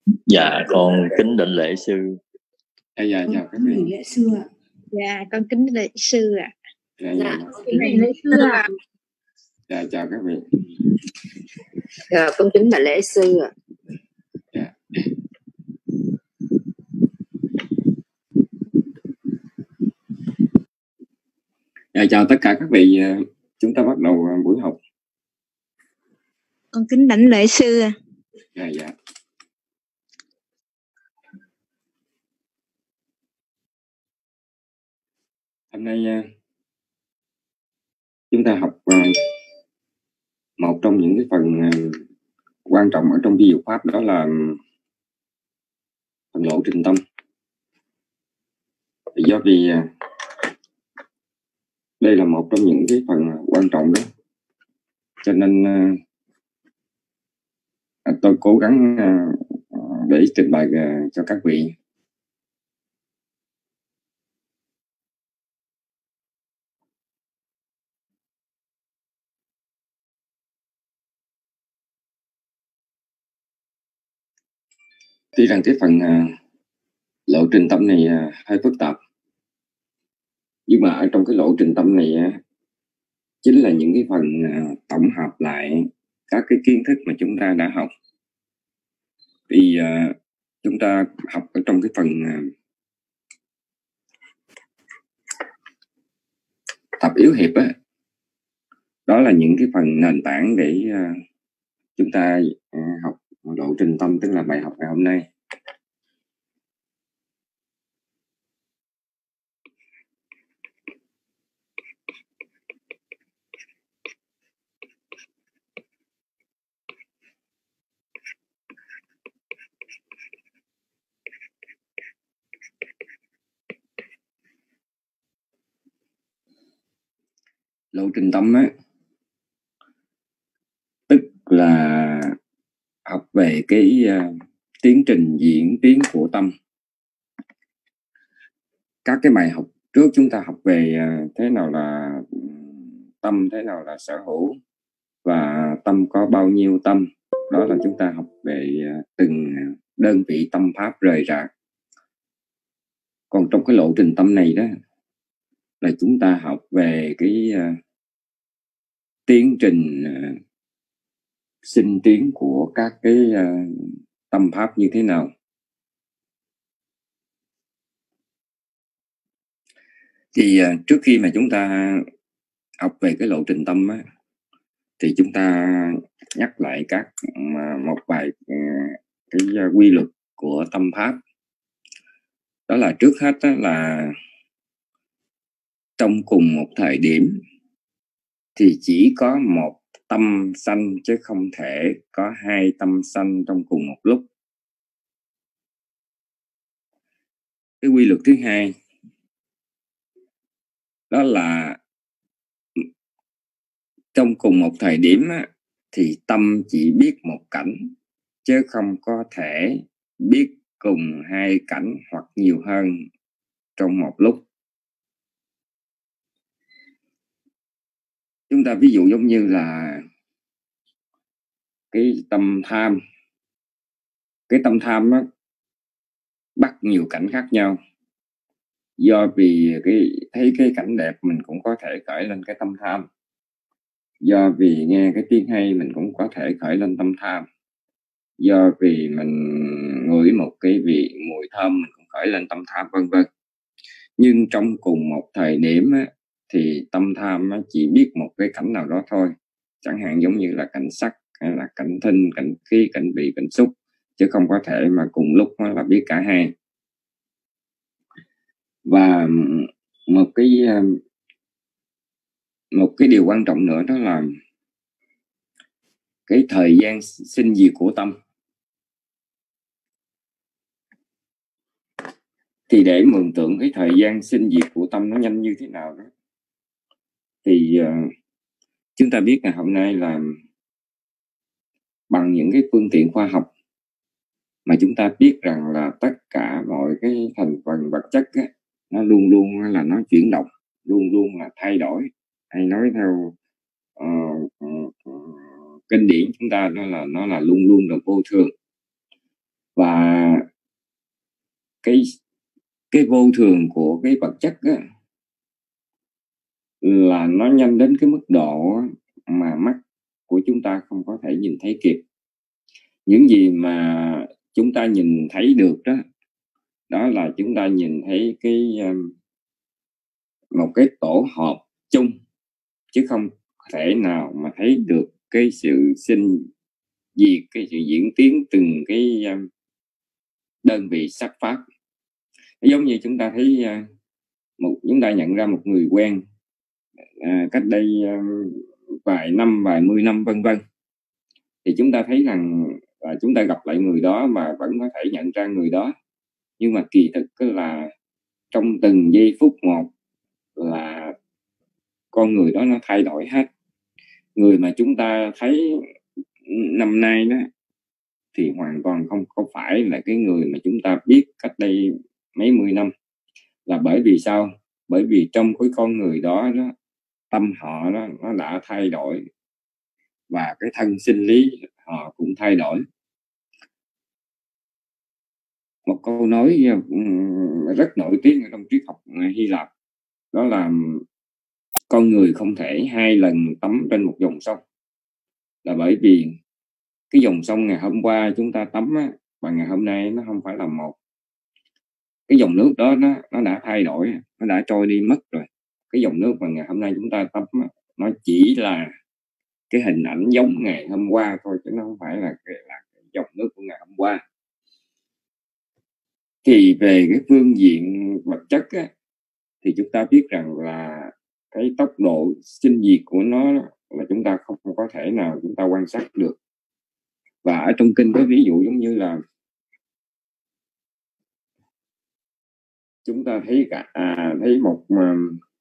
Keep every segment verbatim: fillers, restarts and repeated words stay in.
Dạ con kính định lễ sư. À, dạ chào các vị. Lễ sư ạ. Dạ con kính lễ sư ạ. Dạ, dạ, Dạ, dạ. con kính lễ sư ạ. Dạ chào các vị. Dạ con kính đại lễ sư ạ. Dạ. Dạ chào tất cả các vị. Chúng ta bắt đầu buổi học. Con kính đảnh lễ sư ạ. Dạ dạ. Hôm nay chúng ta học một trong những cái phần quan trọng ở trong vi diệu pháp, đó là phần lộ trình tâm. Do vì đây là một trong những cái phần quan trọng đó, cho nên tôi cố gắng để trình bày cho các vị. Tuy rằng cái phần lộ trình tâm này hơi phức tạp, nhưng mà ở trong cái lộ trình tâm này chính là những cái phần tổng hợp lại các cái kiến thức mà chúng ta đã học. Thì uh, chúng ta học ở trong cái phần uh, tập yếu hiệp á, đó là những cái phần nền tảng để uh, chúng ta uh, học lộ trình tâm, tức là bài học ngày hôm nay. Lộ trình tâm á, tức là học về cái uh, tiến trình diễn tiến của tâm. Các cái bài học trước chúng ta học về uh, thế nào là tâm, thế nào là sở hữu, và tâm có bao nhiêu tâm. Đó là chúng ta học về uh, từng đơn vị tâm pháp rời rạc. Còn trong cái lộ trình tâm này đó là chúng ta học về cái uh, tiến trình uh, sinh tiến của các cái uh, tâm pháp như thế nào. Thì uh, trước khi mà chúng ta học về cái lộ trình tâm á, thì chúng ta nhắc lại các uh, một vài uh, cái uh, quy luật của tâm pháp. Đó là trước hết đó là trong cùng một thời điểm thì chỉ có một tâm sanh, chứ không thể có hai tâm sanh trong cùng một lúc. Cái quy luật thứ hai đó là trong cùng một thời điểm á, thì tâm chỉ biết một cảnh, chứ không có thể biết cùng hai cảnh hoặc nhiều hơn trong một lúc. Chúng ta ví dụ giống như là cái tâm tham. Cái tâm tham á, bắt nhiều cảnh khác nhau. Do vì cái thấy cái cảnh đẹp mình cũng có thể khởi lên cái tâm tham. Do vì nghe cái tiếng hay mình cũng có thể khởi lên tâm tham. Do vì mình ngửi một cái vị mùi thơm mình cũng khởi lên tâm tham, vân vân. Nhưng trong cùng một thời điểm á, thì tâm tham á, chỉ biết một cái cảnh nào đó thôi. Chẳng hạn giống như là cảnh sắc, hay là cảnh thinh, cảnh khí, cảnh vị, cảnh xúc, chứ không có thể mà cùng lúc là biết cả hai. Và một cái một cái điều quan trọng nữa đó là cái thời gian sinh diệt của tâm. Thì để mường tượng cái thời gian sinh diệt của tâm nó nhanh như thế nào đó, thì uh, chúng ta biết là hôm nay là bằng những cái phương tiện khoa học mà chúng ta biết rằng là tất cả mọi cái thành phần vật chất á, nó luôn luôn là nó chuyển động, luôn luôn là thay đổi. Hay nói theo uh, uh, uh, kinh điển chúng ta, đó là nó là luôn luôn là vô thường. Và cái cái vô thường của cái vật chất á, là nó nhanh đến cái mức độ mà mắt của chúng ta không có thể nhìn thấy kịp. Những gì mà chúng ta nhìn thấy được đó, đó là chúng ta nhìn thấy cái một cái tổ hợp chung, chứ không thể nào mà thấy được cái sự sinh diệt, cái sự diễn tiến từng cái đơn vị sắc pháp. Giống như chúng ta thấy một chúng ta nhận ra một người quen à, cách đây vài năm, vài mươi năm vân vân, thì chúng ta thấy rằng là chúng ta gặp lại người đó mà vẫn có thể nhận ra người đó, nhưng mà kỳ thực là trong từng giây phút một là con người đó nó thay đổi hết. Người mà chúng ta thấy năm nay đó thì hoàn toàn không có phải là cái người mà chúng ta biết cách đây mấy mươi năm. Là bởi vì sao? Bởi vì trong cái con người đó, đó tâm họ đó, nó đã thay đổi, và cái thân sinh lý họ cũng thay đổi. Một câu nói rất nổi tiếng trong triết học Hy Lạp, đó là con người không thể hai lần tắm trên một dòng sông. Là bởi vì cái dòng sông ngày hôm qua chúng ta tắm á, và ngày hôm nay nó không phải là một. Cái dòng nước đó nó, nó đã thay đổi, nó đã trôi đi mất rồi. Cái dòng nước mà ngày hôm nay chúng ta tắm á, nó chỉ là cái hình ảnh giống ngày hôm qua thôi, chứ nó không phải là cái, là cái dòng nước của ngày hôm qua. Thì về cái phương diện vật chất á, thì chúng ta biết rằng là cái tốc độ sinh diệt của nó là chúng ta không có thể nào chúng ta quan sát được. Và ở trong kinh có ví dụ giống như là chúng ta thấy cả à, thấy một mà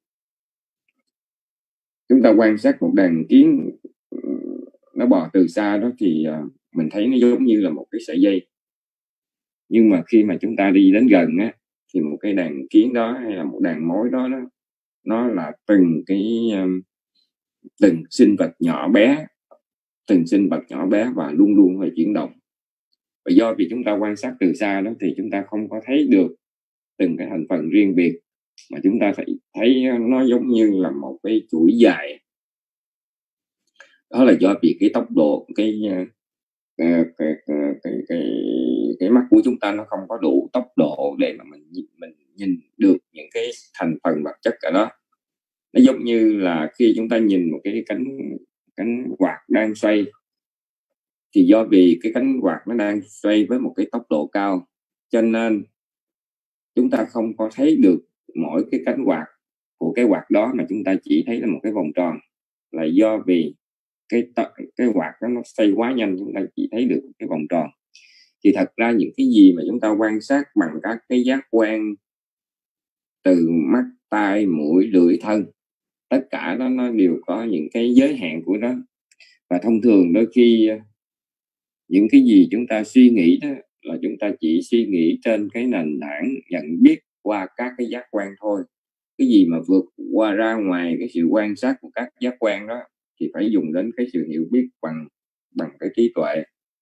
chúng ta quan sát một đàn kiến nó bò từ xa đó, thì uh, mình thấy nó giống như là một cái sợi dây. Nhưng mà khi mà chúng ta đi đến gần á, thì một cái đàn kiến đó hay là một đàn mối đó, đó nó là từng cái um, từng sinh vật nhỏ bé, từng sinh vật nhỏ bé và luôn luôn phải chuyển động. Và do vì chúng ta quan sát từ xa đó, thì chúng ta không có thấy được từng cái thành phần riêng biệt, mà chúng ta thấy, thấy nó giống như là một cái chuỗi dài. Đó là do vì cái tốc độ cái cái, cái, cái, cái, cái, cái mắt của chúng ta nó không có đủ tốc độ để mà mình mình nhìn được những cái thành phần vật chất ở đó. Nó giống như là khi chúng ta nhìn một cái cánh cánh quạt đang xoay, thì do vì cái cánh quạt nó đang xoay với một cái tốc độ cao, cho nên chúng ta không có thấy được mỗi cái cánh quạt của cái quạt đó, mà chúng ta chỉ thấy là một cái vòng tròn. Là do vì cái cái quạt đó nó xoay quá nhanh, chúng ta chỉ thấy được cái vòng tròn. Thì thật ra những cái gì mà chúng ta quan sát bằng các cái giác quan từ mắt, tai, mũi, lưỡi, thân, tất cả đó nó đều có những cái giới hạn của nó. Và thông thường đôi khi những cái gì chúng ta suy nghĩ đó là chúng ta chỉ suy nghĩ trên cái nền tảng nhận biết qua các cái giác quan thôi. Cái gì mà vượt qua ra ngoài cái sự quan sát của các giác quan đó thì phải dùng đến cái sự hiểu biết bằng bằng cái trí tuệ.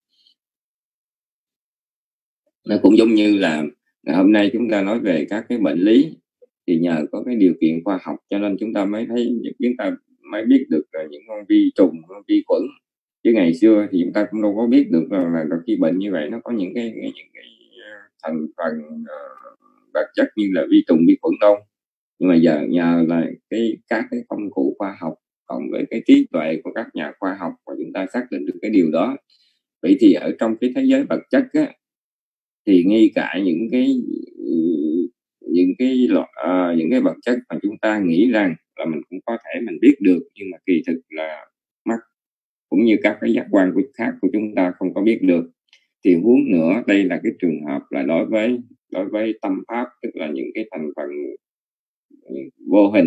Nó cũng giống như là hôm nay chúng ta nói về các cái bệnh lý, thì nhờ có cái điều kiện khoa học cho nên chúng ta mới thấy, chúng ta mới biết được là những con vi trùng, con vi khuẩn. Chứ ngày xưa thì chúng ta cũng đâu có biết được là, là, là khi bệnh như vậy nó có những cái, cái những cái thành phần uh, vật chất như là vi trùng, vi khuẩn đâu. Nhưng mà giờ nhờ là cái các cái công cụ khoa học cộng với cái trí tuệ của các nhà khoa học, và chúng ta xác định được cái điều đó. Vậy thì ở trong cái thế giới vật chất á, thì ngay cả những cái những cái uh, những cái vật chất mà chúng ta nghĩ rằng là mình cũng có thể mình biết được, nhưng mà kỳ thực là mắt cũng như các cái giác quan khác của chúng ta không có biết được. Thì huống nữa, đây là cái trường hợp là đối với đối với tâm pháp, tức là những cái thành phần vô hình.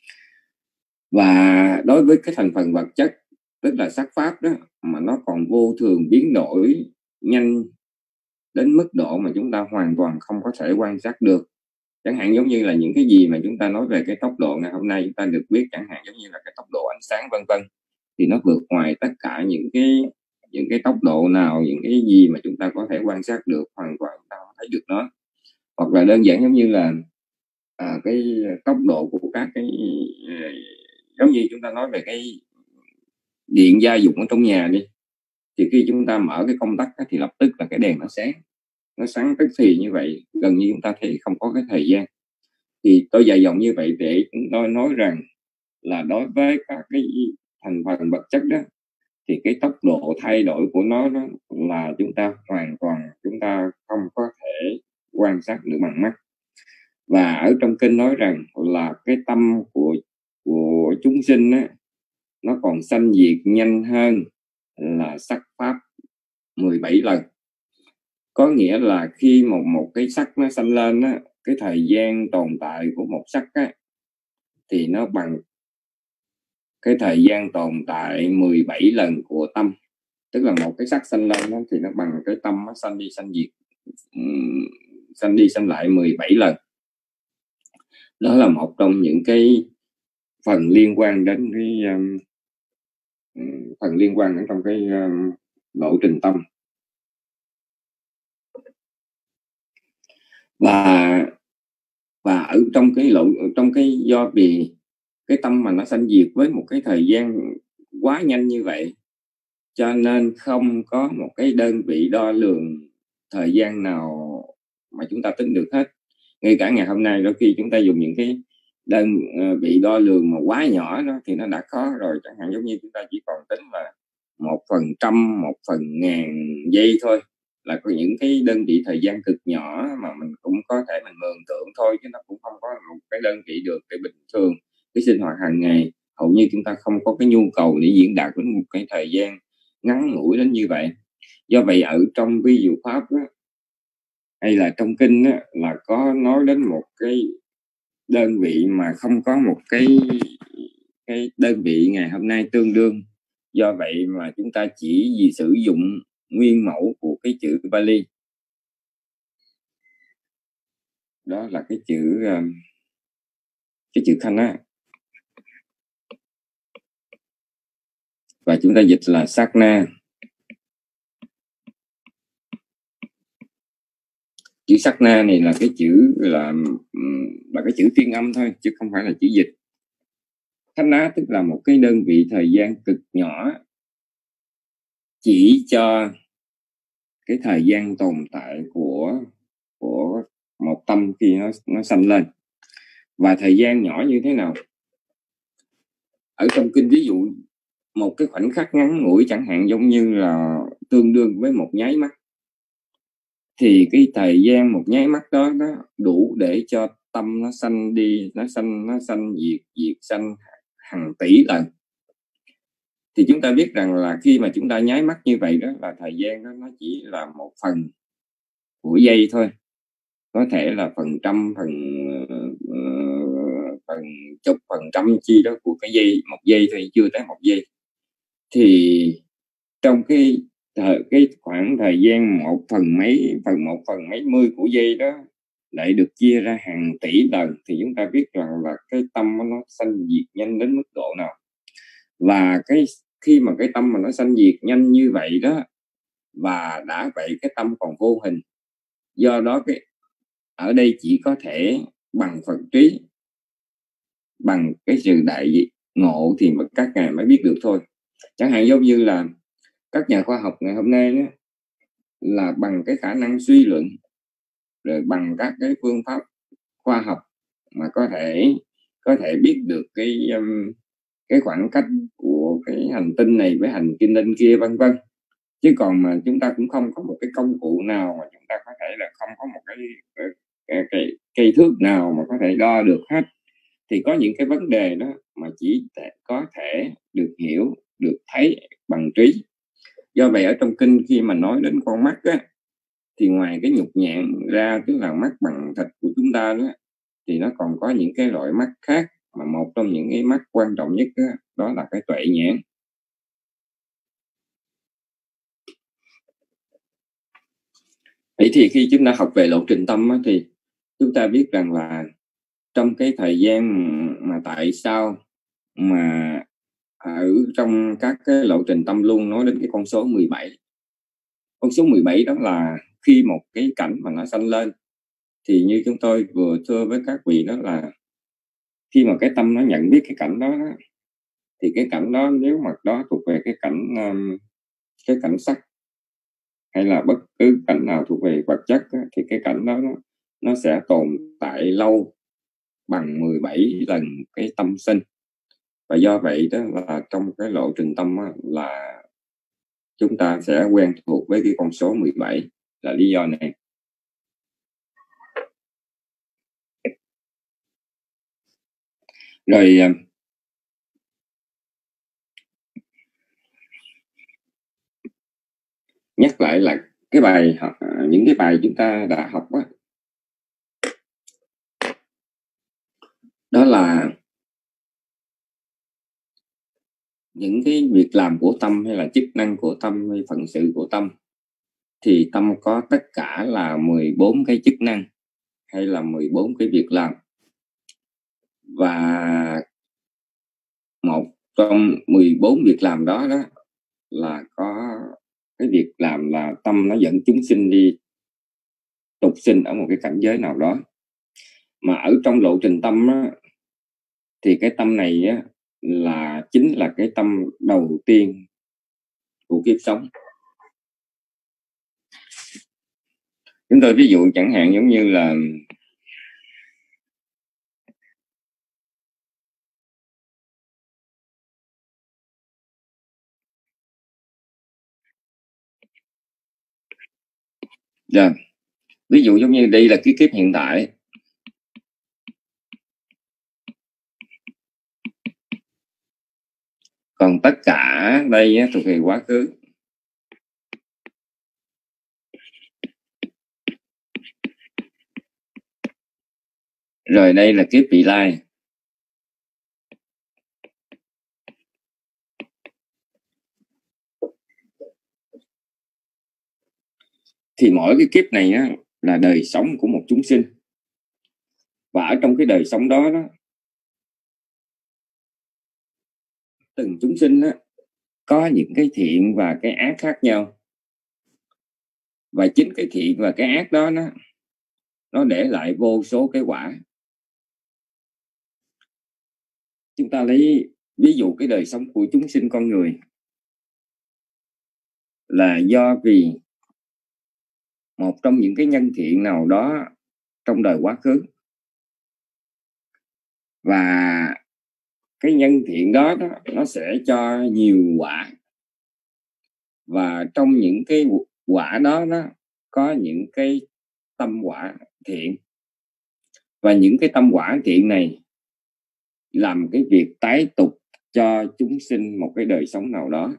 Và đối với cái thành phần vật chất, tức là sắc pháp đó, mà nó còn vô thường biến đổi nhanh đến mức độ mà chúng ta hoàn toàn không có thể quan sát được. Chẳng hạn giống như là những cái gì mà chúng ta nói về cái tốc độ ngày hôm nay chúng ta được biết, chẳng hạn giống như là cái tốc độ ánh sáng vân vân, thì nó vượt ngoài tất cả những cái những cái tốc độ nào, những cái gì mà chúng ta có thể quan sát được, hoàn toàn chúng ta không thấy được nó. Hoặc là đơn giản giống như là à, cái tốc độ của các cái, giống như chúng ta nói về cái điện gia dụng ở trong nhà đi, thì khi chúng ta mở cái công tắc thì lập tức là cái đèn nó sáng, nó sáng tức thì như vậy, gần như chúng ta thấy không có cái thời gian. Thì tôi dài dòng như vậy để chúng tôi nói rằng là đối với các cái thành phần vật chất đó, thì cái tốc độ thay đổi của nó đó là chúng ta hoàn toàn chúng ta không có thể quan sát được bằng mắt. Và ở trong kinh nói rằng là cái tâm của của chúng sinh á, nó còn sanh diệt nhanh hơn là sắc pháp mười bảy lần. Có nghĩa là khi một một cái sắc nó sanh lên á, cái thời gian tồn tại của một sắc á, thì nó bằng cái thời gian tồn tại mười bảy lần của tâm. Tức là một cái sắc sanh lên đó, thì nó bằng cái tâm nó sanh đi sanh diệt, um, sanh đi sanh lại mười bảy lần. Đó là một trong những cái phần liên quan đến cái um, phần liên quan đến trong cái um, lộ trình tâm. Và và ở trong cái lộ trong cái do vì cái tâm mà nó sanh diệt với một cái thời gian quá nhanh như vậy, cho nên không có một cái đơn vị đo lường thời gian nào mà chúng ta tính được hết. Ngay cả ngày hôm nay đôi khi chúng ta dùng những cái đơn vị đo lường mà quá nhỏ đó thì nó đã khó rồi. Chẳng hạn giống như chúng ta chỉ còn tính là một phần trăm, một phần ngàn giây thôi, là có những cái đơn vị thời gian cực nhỏ mà mình cũng có thể mình mường tượng thôi, chứ nó cũng không có một cái đơn vị được. Để bình thường cái sinh hoạt hàng ngày hầu như chúng ta không có cái nhu cầu để diễn đạt đến một cái thời gian ngắn ngủi đến như vậy. Do vậy ở trong vi diệu pháp đó, hay là trong kinh đó, là có nói đến một cái đơn vị mà không có một cái cái đơn vị ngày hôm nay tương đương. Do vậy mà chúng ta chỉ vì sử dụng nguyên mẫu của cái chữ Pali, đó là cái chữ cái chữ Khana, và chúng ta dịch là Sakna. Chữ Sakna này là cái chữ là là cái chữ phiên âm thôi, chứ không phải là chữ dịch. Khana tức là một cái đơn vị thời gian cực nhỏ, chỉ cho cái thời gian tồn tại của của một tâm khi nó nó sanh lên. Và thời gian nhỏ như thế nào? Ở trong kinh ví dụ một cái khoảnh khắc ngắn ngủi, chẳng hạn giống như là tương đương với một nháy mắt, thì cái thời gian một nháy mắt đó nó đủ để cho tâm nó sanh đi, nó sanh nó sanh diệt diệt sanh hàng tỷ lần. Thì chúng ta biết rằng là khi mà chúng ta nháy mắt như vậy đó, là thời gian đó nó chỉ là một phần của giây thôi, có thể là phần trăm, phần uh, phần chục, phần trăm chi đó của cái giây, một giây thôi, chưa tới một giây. Thì trong cái thời, cái khoảng thời gian một phần mấy phần một phần mấy mươi của giây đó lại được chia ra hàng tỷ lần, thì chúng ta biết rằng là cái tâm nó sanh diệt nhanh đến mức độ nào. Và cái khi mà cái tâm mà nó sanh diệt nhanh như vậy đó, và đã vậy cái tâm còn vô hình, do đó cái ở đây chỉ có thể bằng Phật trí, bằng cái sự đại ngộ thì mà các ngài mới biết được thôi. Chẳng hạn giống như là các nhà khoa học ngày hôm nay đó, là bằng cái khả năng suy luận, rồi bằng các cái phương pháp khoa học mà có thể có thể biết được cái um, cái khoảng cách của cái hành tinh này với hành tinh kia, vân vân. Chứ còn mà chúng ta cũng không có một cái công cụ nào mà chúng ta có thể là không có một cái cái, cái cây thước nào mà có thể đo được hết. Thì có những cái vấn đề đó mà chỉ có thể được hiểu, được thấy bằng trí. Do vậy ở trong kinh khi mà nói đến con mắt á, thì ngoài cái nhục nhạn ra, tức là mắt bằng thịt của chúng ta đó, thì nó còn có những cái loại mắt khác, mà một trong những cái mắt quan trọng nhất đó, đó là cái tuệ nhãn. Vậy thì khi chúng ta học về lộ trình tâm á, thì chúng ta biết rằng là trong cái thời gian mà tại sao mà ở trong các cái lộ trình tâm luôn nói đến cái con số mười bảy. Con số mười bảy đó là khi một cái cảnh mà nó sanh lên thì như chúng tôi vừa thưa với các vị đó là khi mà cái tâm nó nhận biết cái cảnh đó, đó thì cái cảnh đó nếu mà đó thuộc về cái cảnh um, cái cảnh sắc hay là bất cứ cảnh nào thuộc về vật chất đó, thì cái cảnh đó nó, nó sẽ tồn tại lâu bằng mười bảy lần cái tâm sinh. Và do vậy đó là trong cái lộ trình tâm đó, là chúng ta sẽ quen thuộc với cái con số mười bảy là lý do này. Rồi nhắc lại là cái bài học, những cái bài chúng ta đã học đó, đó là những cái việc làm của tâm hay là chức năng của tâm hay phận sự của tâm. Thì tâm có tất cả là mười bốn cái chức năng hay là mười bốn cái việc làm. Và một trong mười bốn việc làm đó, đó là có cái việc làm là tâm nó dẫn chúng sinh đi tục sinh ở một cái cảnh giới nào đó. Mà ở trong lộ trình tâm á, thì cái tâm này á, là chính là cái tâm đầu tiên của kiếp sống. Chúng tôi ví dụ chẳng hạn giống như là yeah. Ví dụ giống như đây là cái kiếp hiện tại, còn tất cả đây á, thuộc về quá khứ. Rồi đây là kiếp vị lai. Thì mỗi cái kiếp này á, là đời sống của một chúng sinh. Và ở trong cái đời sống đó, đó từng chúng sinh á, có những cái thiện và cái ác khác nhau. Và chính cái thiện và cái ác đó nó, nó để lại vô số cái quả. Chúng ta lấy ví dụ cái đời sống của chúng sinh con người là do vì một trong những cái nhân thiện nào đó trong đời quá khứ. Và cái nhân thiện đó, đó nó sẽ cho nhiều quả. Và trong những cái quả đó, đó có những cái tâm quả thiện. Và những cái tâm quả thiện này làm cái việc tái tục cho chúng sinh một cái đời sống nào đó.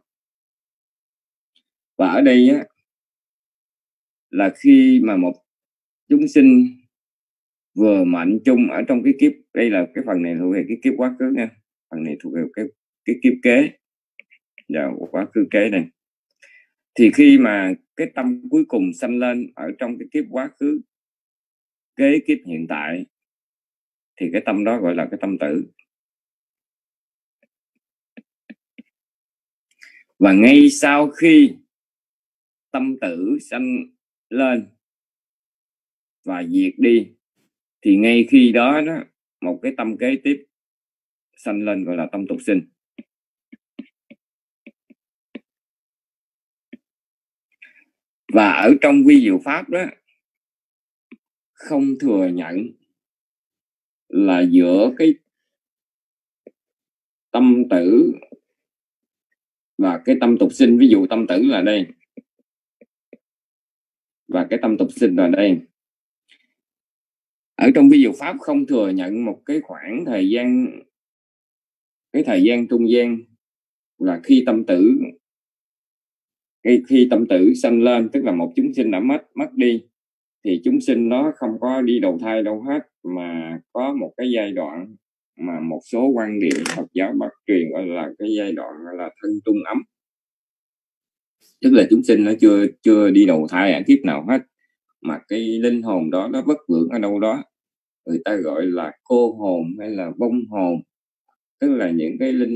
Và ở đây á, là khi mà một chúng sinh vừa mạnh chung ở trong cái kiếp, đây là cái phần này thuộc về cái kiếp quá khứ nha, phần này thuộc về cái, cái kiếp kế và quá khứ kế này. Thì khi mà cái tâm cuối cùng sanh lên ở trong cái kiếp quá khứ kế kiếp hiện tại, thì cái tâm đó gọi là cái tâm tử. Và ngay sau khi tâm tử sanh lên và diệt đi, thì ngay khi đó, đó một cái tâm kế tiếp sanh lên gọi là tâm tục sinh. Và ở trong vi diệu pháp đó không thừa nhận là giữa cái tâm tử và cái tâm tục sinh. Ví dụ tâm tử là đây và cái tâm tục sinh là đây. Ở trong vi diệu pháp không thừa nhận một cái khoảng thời gian, cái thời gian trung gian là khi tâm tử khi, khi tâm tử sanh lên, tức là một chúng sinh đã mất mất đi, thì chúng sinh nó không có đi đầu thai đâu hết, mà có một cái giai đoạn mà một số quan điểm Phật giáo Bắc truyền gọi là cái giai đoạn gọi là thân trung ấm. Tức là chúng sinh nó chưa chưa đi đầu thai ở kiếp nào hết, mà cái linh hồn đó nó vất vưởng ở đâu đó, người ta gọi là cô hồn hay là vong hồn. Tức là những cái linh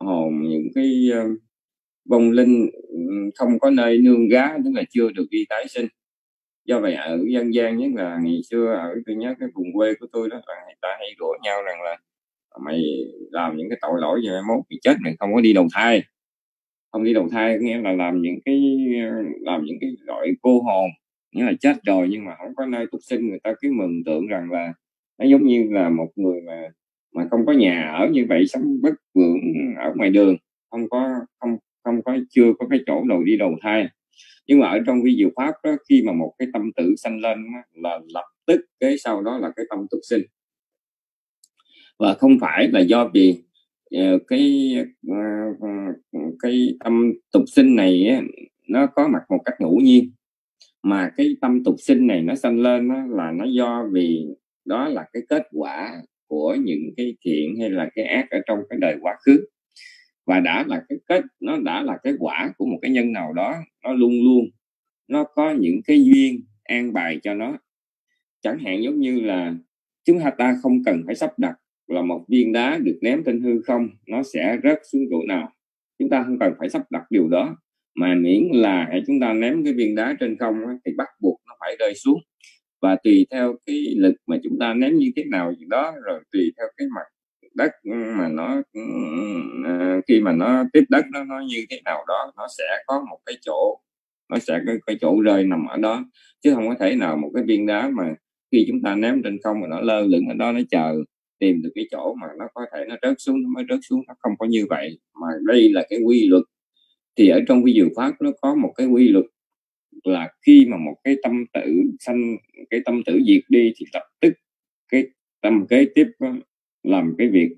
hồn, những cái uh, vong linh không có nơi nương gá, tức là chưa được đi tái sinh. Do vậy ở dân gian, nhất là ngày xưa ở tôi nhớ cái vùng quê của tôi đó, là người ta hay đùa nhau rằng là mày làm những cái tội lỗi về mốt thì chết mày không có đi đầu thai. Không đi đầu thai nghĩa là làm những cái làm những cái loại cô hồn, nghĩa là chết rồi nhưng mà không có nơi tục sinh. Người ta cứ mừng tượng rằng là nó giống như là một người mà mà không có nhà ở, như vậy sống bất vượng ở ngoài đường, không có không không có chưa có cái chỗ nào đi đầu thai. Nhưng mà ở trong vi diệu pháp đó, khi mà một cái tâm tử sanh lên là lập tức cái sau đó là cái tâm tục sinh, và không phải là do vì uh, cái uh, cái tâm tục sinh này á, nó có mặt một cách ngẫu nhiên, mà cái tâm tục sinh này nó sanh lên á, là nó do vì đó là cái kết quả của những cái thiện hay là cái ác ở trong cái đời quá khứ, và đã là cái kết nó đã là cái quả của một cái nhân nào đó, nó luôn luôn nó có những cái duyên an bài cho nó. Chẳng hạn giống như là chúng ta không cần phải sắp đặt là một viên đá được ném trên hư không nó sẽ rớt xuống chỗ nào, chúng ta không cần phải sắp đặt điều đó, mà miễn là chúng ta ném cái viên đá trên không thì bắt buộc nó phải rơi xuống. Và tùy theo cái lực mà chúng ta ném như thế nào gì đó, rồi tùy theo cái mặt đất mà nó khi mà nó tiếp đất nó nó như thế nào đó, nó sẽ có một cái chỗ nó sẽ có cái chỗ rơi nằm ở đó, chứ không có thể nào một cái viên đá mà khi chúng ta ném trên không mà nó lơ lửng ở đó, nó chờ tìm được cái chỗ mà nó có thể nó rớt xuống nó mới rớt xuống. Nó không có như vậy, mà đây là cái quy luật. Thì ở trong vi diệu pháp nó có một cái quy luật là khi mà một cái tâm tử sanh, cái tâm tử diệt đi thì lập tức cái tâm kế tiếp làm cái việc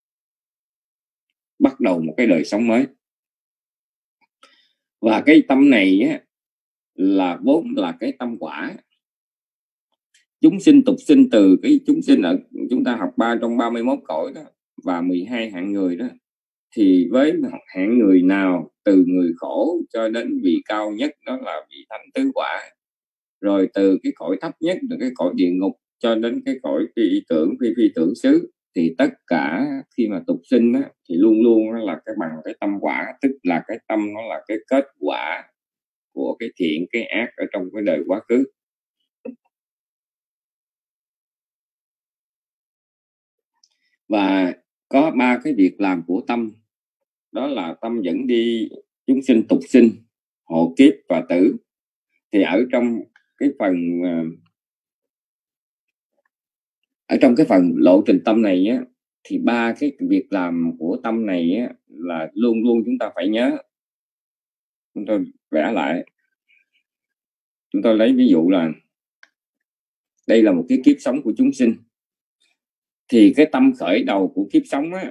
bắt đầu một cái đời sống mới. Và cái tâm này á, là vốn là cái tâm quả. Chúng sinh tục sinh, từ cái chúng sinh ở chúng ta học ba trong ba mươi mốt cõi đó và mười hai hạng người đó, thì với hạng người nào từ người khổ cho đến vị cao nhất đó là vị thanh tứ quả, rồi từ cái cõi thấp nhất là cái cõi địa ngục cho đến cái cõi phi tưởng phi phi tưởng xứ, thì tất cả khi mà tục sinh đó, thì luôn luôn là cái bằng cái tâm quả, tức là cái tâm nó là cái kết quả của cái thiện cái ác ở trong cái đời quá khứ. Và có ba cái việc làm của tâm, đó là tâm dẫn đi chúng sinh tục sinh, hộ kiếp và tử. Thì ở trong cái phần ở trong cái phần lộ trình tâm này á, thì ba cái việc làm của tâm này á, là luôn luôn chúng ta phải nhớ. Chúng tôi vẽ lại, chúng tôi lấy ví dụ là đây là một cái kiếp sống của chúng sinh, thì cái tâm khởi đầu của kiếp sống á,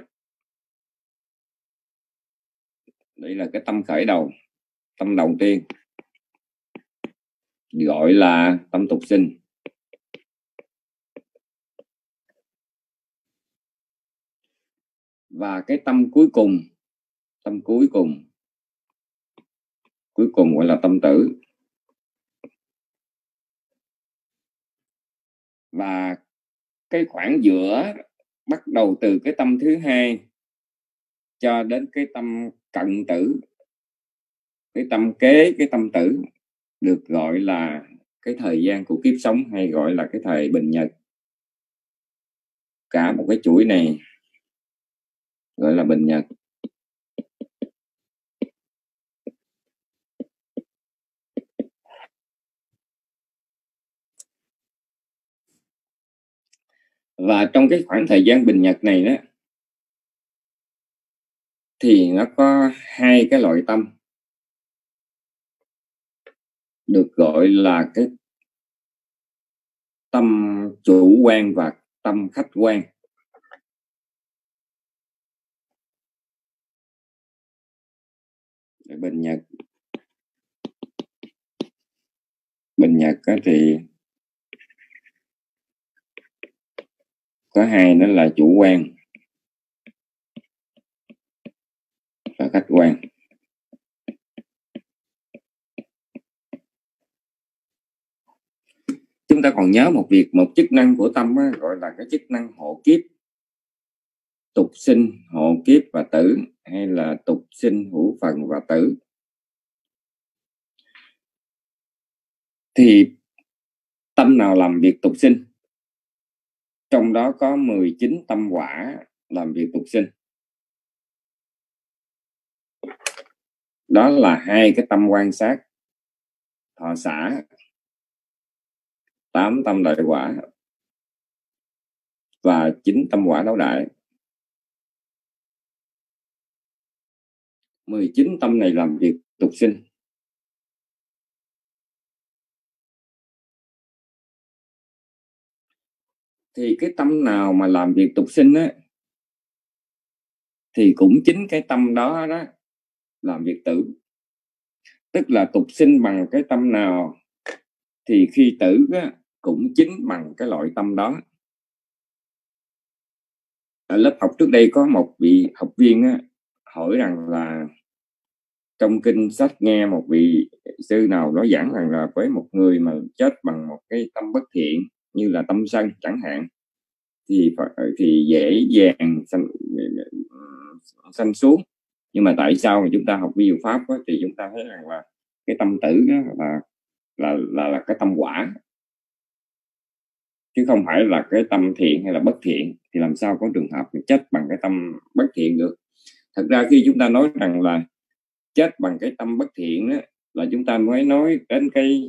đây là cái tâm khởi đầu, tâm đầu tiên gọi là tâm tục sinh. Và cái tâm cuối cùng, tâm cuối cùng cuối cùng gọi là tâm tử. Và cái khoảng giữa bắt đầu từ cái tâm thứ hai cho đến cái tâm cận tử, cái tâm kế cái tâm tử, được gọi là cái thời gian của kiếp sống, hay gọi là cái thời bình nhật. Cả một cái chuỗi này gọi là bình nhật. Và trong cái khoảng thời gian bình nhật này đó, thì nó có hai cái loại tâm được gọi là cái tâm chủ quan và tâm khách quan. Bình nhật bình nhật thì có hai, đó là chủ quan và khách quan. Chúng ta còn nhớ một việc, một chức năng của tâm á, gọi là cái chức năng hộ kiếp, tục sinh, hộ kiếp và tử. hay là tục sinh, hữu phần và tử. Thì tâm nào làm việc tục sinh? Trong đó có mười chín tâm quả làm việc tục sinh. Đó là hai cái tâm quan sát, thọ xả, tám tâm đại quả và chín tâm quả đấu đại. mười chín tâm này làm việc tục sinh. Thì cái tâm nào mà làm việc tục sinh á, thì cũng chính cái tâm đó đó làm việc tử. Tức là tục sinh bằng cái tâm nào thì khi tử á, cũng chính bằng cái loại tâm đó. Ở lớp học trước đây có một vị học viên á, hỏi rằng là trong kinh sách nghe một vị sư nào đó giảng rằng là với một người mà chết bằng một cái tâm bất thiện như là tâm sân chẳng hạn, thì thì dễ dàng sanh, sanh xuống. Nhưng mà tại sao mà chúng ta học vi diệu pháp đó, thì chúng ta thấy rằng là cái tâm tử đó là là là là cái tâm quả, chứ không phải là cái tâm thiện hay là bất thiện. Thì làm sao có trường hợp chết bằng cái tâm bất thiện được? Thật ra khi chúng ta nói rằng là chết bằng cái tâm bất thiện đó, là chúng ta mới nói đến cái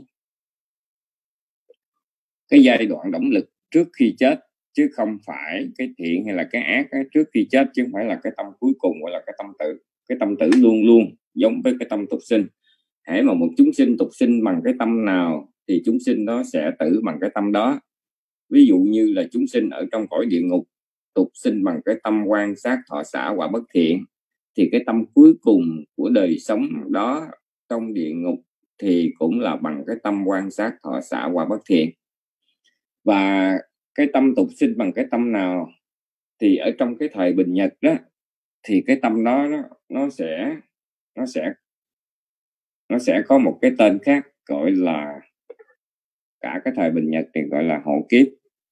cái giai đoạn động lực trước khi chết, chứ không phải cái thiện hay là cái ác đó, trước khi chết, chứ không phải là cái tâm cuối cùng gọi là cái tâm tử. Cái tâm tử luôn luôn giống với cái tâm tục sinh. Hễ mà một chúng sinh tục sinh bằng cái tâm nào thì chúng sinh đó sẽ tử bằng cái tâm đó. Ví dụ như là chúng sinh ở trong cõi địa ngục tục sinh bằng cái tâm quan sát, thọ xả, quả bất thiện, thì cái tâm cuối cùng của đời sống đó trong địa ngục thì cũng là bằng cái tâm quan sát, thọ xả, quả bất thiện. Và cái tâm tục sinh bằng cái tâm nào thì ở trong cái thời bình nhật đó, thì cái tâm đó nó, nó sẽ nó sẽ nó sẽ có một cái tên khác, gọi là cả cái thời bình nhật thì gọi là hộ kiếp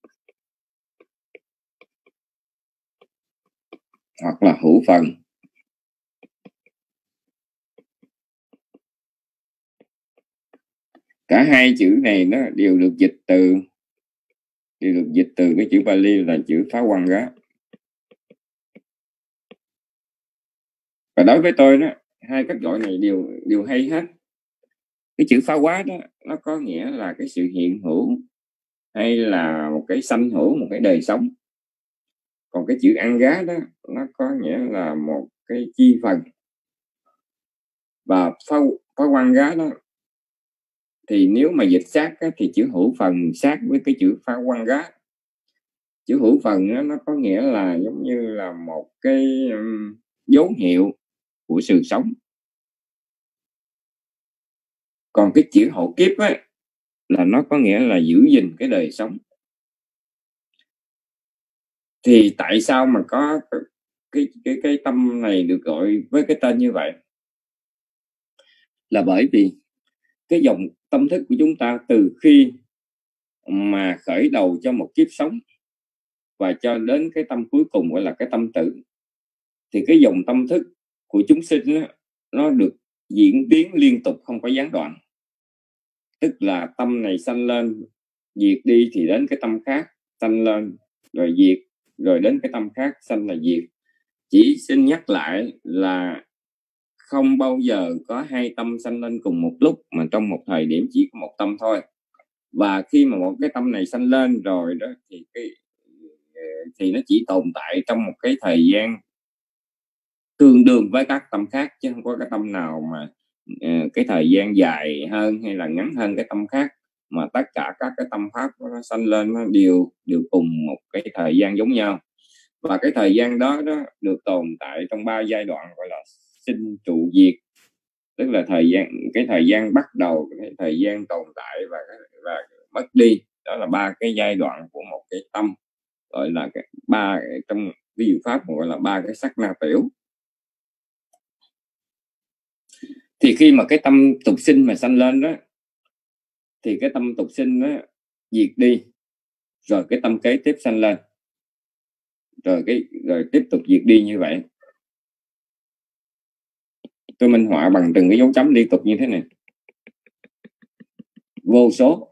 hoặc là hữu phần. Cả hai chữ này nó đều được dịch từ đều được dịch từ cái chữ Pali là chữ phá quăng đó. Và đối với tôi đó, hai cách gọi này đều đều hay hết. Cái chữ phá quá đó nó có nghĩa là cái sự hiện hữu hay là một cái sanh hữu, một cái đời sống. Còn cái chữ ăn gá đó nó có nghĩa là một cái chi phần. Và phá, phá quăng gá đó thì nếu mà dịch sát á, thì chữ hữu phần sát với cái chữ phá quăng gá. Chữ hữu phần đó, nó có nghĩa là giống như là một cái um, dấu hiệu của sự sống. Còn cái chữ hộ kiếp ấy, là nó có nghĩa là giữ gìn cái đời sống. Thì tại sao mà có cái cái cái tâm này được gọi với cái tên như vậy? Là bởi vì cái dòng tâm thức của chúng ta từ khi mà khởi đầu cho một kiếp sống và cho đến cái tâm cuối cùng gọi là cái tâm tử, thì cái dòng tâm thức của chúng sinh đó, nó được diễn biến liên tục, không có gián đoạn. Tức là tâm này sanh lên, diệt đi thì đến cái tâm khác, sanh lên rồi diệt, rồi đến cái tâm khác sanh là diệt. Chỉ xin nhắc lại là không bao giờ có hai tâm sanh lên cùng một lúc, mà trong một thời điểm chỉ có một tâm thôi. Và khi mà một cái tâm này sanh lên rồi đó thì cái thì nó chỉ tồn tại trong một cái thời gian tương đương với các tâm khác, chứ không có cái tâm nào mà uh, cái thời gian dài hơn hay là ngắn hơn cái tâm khác, mà tất cả các cái tâm pháp nó sanh lên nó đều đều cùng một cái thời gian giống nhau. Và cái thời gian đó đó được tồn tại trong ba giai đoạn gọi là sinh, trụ, diệt. Tức là thời gian cái thời gian bắt đầu, cái thời gian tồn tại và và mất đi. Đó là ba cái giai đoạn của một cái tâm, gọi là cái ba trong ví dụ pháp gọi là ba cái sắc na tiểu. Thì khi mà cái tâm tục sinh mà sanh lên đó, thì cái tâm tục sinh đó diệt đi, rồi cái tâm kế tiếp sanh lên, rồi cái rồi tiếp tục diệt đi như vậy. Tôi minh họa bằng từng cái dấu chấm liên tục như thế này, vô số.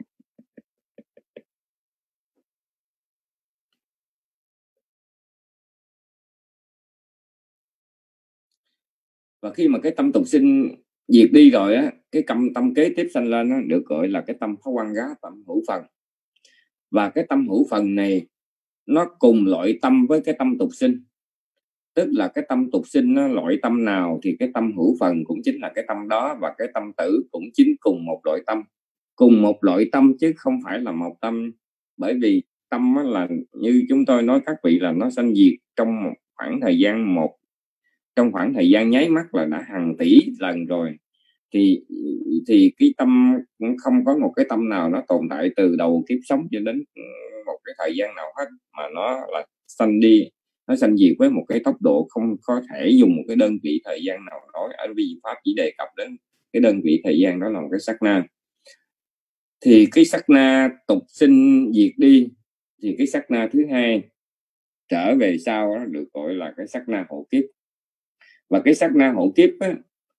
Và khi mà cái tâm tục sinh diệt đi rồi á, cái tâm tâm kế tiếp sanh lên á, được gọi là cái tâm phá quan gá, tâm hữu phần. Và cái tâm hữu phần này nó cùng loại tâm với cái tâm tục sinh, tức là cái tâm tục sinh nó loại tâm nào thì cái tâm hữu phần cũng chính là cái tâm đó, và cái tâm tử cũng chính cùng một loại tâm, cùng một loại tâm chứ không phải là một tâm. Bởi vì tâm là như chúng tôi nói các vị là nó sanh diệt trong một khoảng thời gian một trong khoảng thời gian nháy mắt là đã hàng tỷ lần rồi, thì thì cái tâm cũng không có một cái tâm nào nó tồn tại từ đầu kiếp sống cho đến một cái thời gian nào hết, mà nó là sanh đi, nó sanh diệt với một cái tốc độ không có thể dùng một cái đơn vị thời gian nào nói. Ở vì pháp chỉ đề cập đến cái đơn vị thời gian đó là một cái sát na, thì cái sát na tục sinh diệt đi thì cái sát na thứ hai trở về sau đó được gọi là cái sát na hộ kiếp. Và cái sát na hộ kiếp á,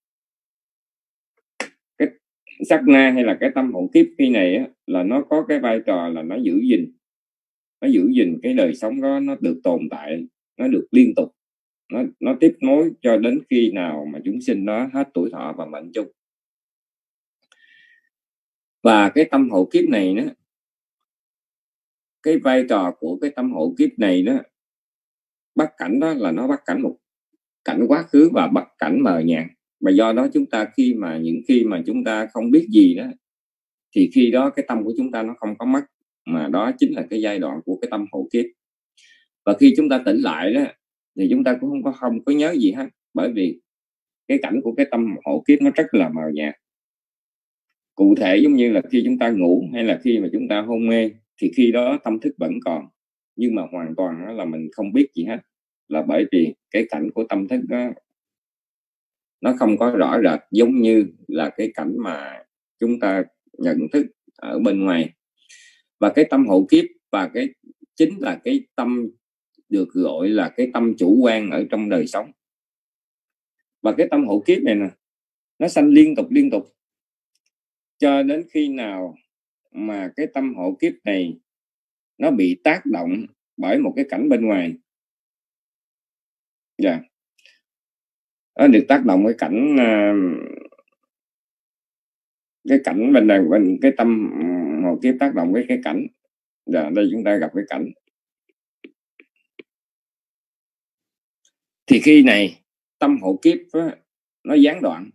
cái sát na hay là cái tâm hộ kiếp khi này á, là nó có cái vai trò là nó giữ gìn nó giữ gìn cái đời sống đó nó được tồn tại, nó được liên tục, nó nó tiếp nối cho đến khi nào mà chúng sinh đó hết tuổi thọ và mệnh chung. Và cái tâm hộ kiếp này đó, cái vai trò của cái tâm hộ kiếp này đó, bắt cảnh đó là nó bắt cảnh một cảnh quá khứ và bắt cảnh mờ nhạt. Và do đó chúng ta khi mà những khi mà chúng ta không biết gì đó, thì khi đó cái tâm của chúng ta nó không có mất, mà đó chính là cái giai đoạn của cái tâm hộ kiếp. Và khi chúng ta tỉnh lại đó thì chúng ta cũng không có không có nhớ gì hết, bởi vì cái cảnh của cái tâm hộ kiếp nó rất là mờ nhạt. Cụ thể giống như là khi chúng ta ngủ hay là khi mà chúng ta hôn mê, thì khi đó tâm thức vẫn còn, nhưng mà hoàn toàn đó là mình không biết gì hết, là bởi vì cái cảnh của tâm thức đó nó không có rõ rệt giống như là cái cảnh mà chúng ta nhận thức ở bên ngoài. Và cái tâm hộ kiếp và cái chính là cái tâm được gọi là cái tâm chủ quan ở trong đời sống. Và cái tâm hộ kiếp này nè, nó sanh liên tục liên tục cho đến khi nào mà cái tâm hộ kiếp này nó bị tác động bởi một cái cảnh bên ngoài. Dạ, yeah. Nó được tác động cái cảnh cái cảnh bên này, bên cái tâm hộ kiếp tác động với cái cảnh. Dạ, yeah, đây chúng ta gặp cái cảnh. Thì khi này tâm hộ kiếp đó, nó gián đoạn,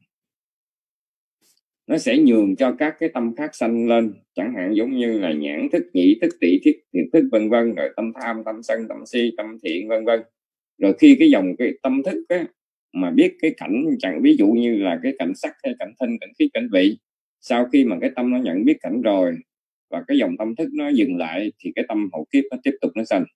nó sẽ nhường cho các cái tâm khác sanh lên, chẳng hạn giống như là nhãn thức, nhĩ thức, tỷ thức, thiệt thức vân vân, rồi tâm tham, tâm sân, tâm si, tâm thiện vân vân. Rồi khi cái dòng cái tâm thức á, mà biết cái cảnh, chẳng ví dụ như là cái cảnh sắc hay cảnh thanh, cảnh khí, cảnh vị, sau khi mà cái tâm nó nhận biết cảnh rồi và cái dòng tâm thức nó dừng lại, thì cái tâm hộ kiếp nó tiếp tục nó sanh.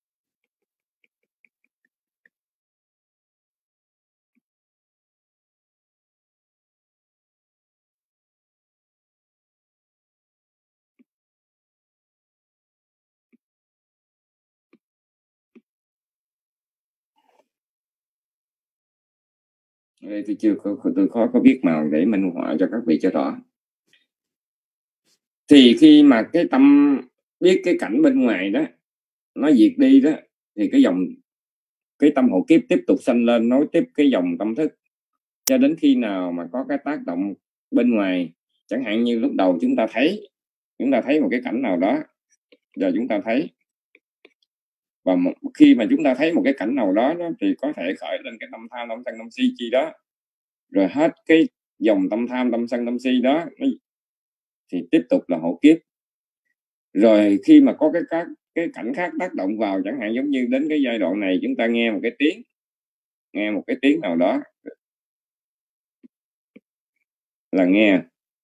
Đây tôi chưa có, tôi khó có biết màu để minh họa cho các vị cho rõ. Thì khi mà cái tâm biết cái cảnh bên ngoài đó nó diệt đi đó, thì cái dòng cái tâm hộ kiếp tiếp tục sanh lên, nối tiếp cái dòng tâm thức cho đến khi nào mà có cái tác động bên ngoài. Chẳng hạn như lúc đầu chúng ta thấy chúng ta thấy một cái cảnh nào đó, giờ chúng ta thấy, và một, khi mà chúng ta thấy một cái cảnh nào đó, đó thì có thể khởi lên cái tâm tham, tâm sân, tâm si chi đó, rồi hết cái dòng tâm tham, tâm sân, tâm si đó thì tiếp tục là hộ kiếp. Rồi khi mà có cái các cái cảnh khác tác động vào, chẳng hạn giống như đến cái giai đoạn này chúng ta nghe một cái tiếng nghe một cái tiếng nào đó là nghe,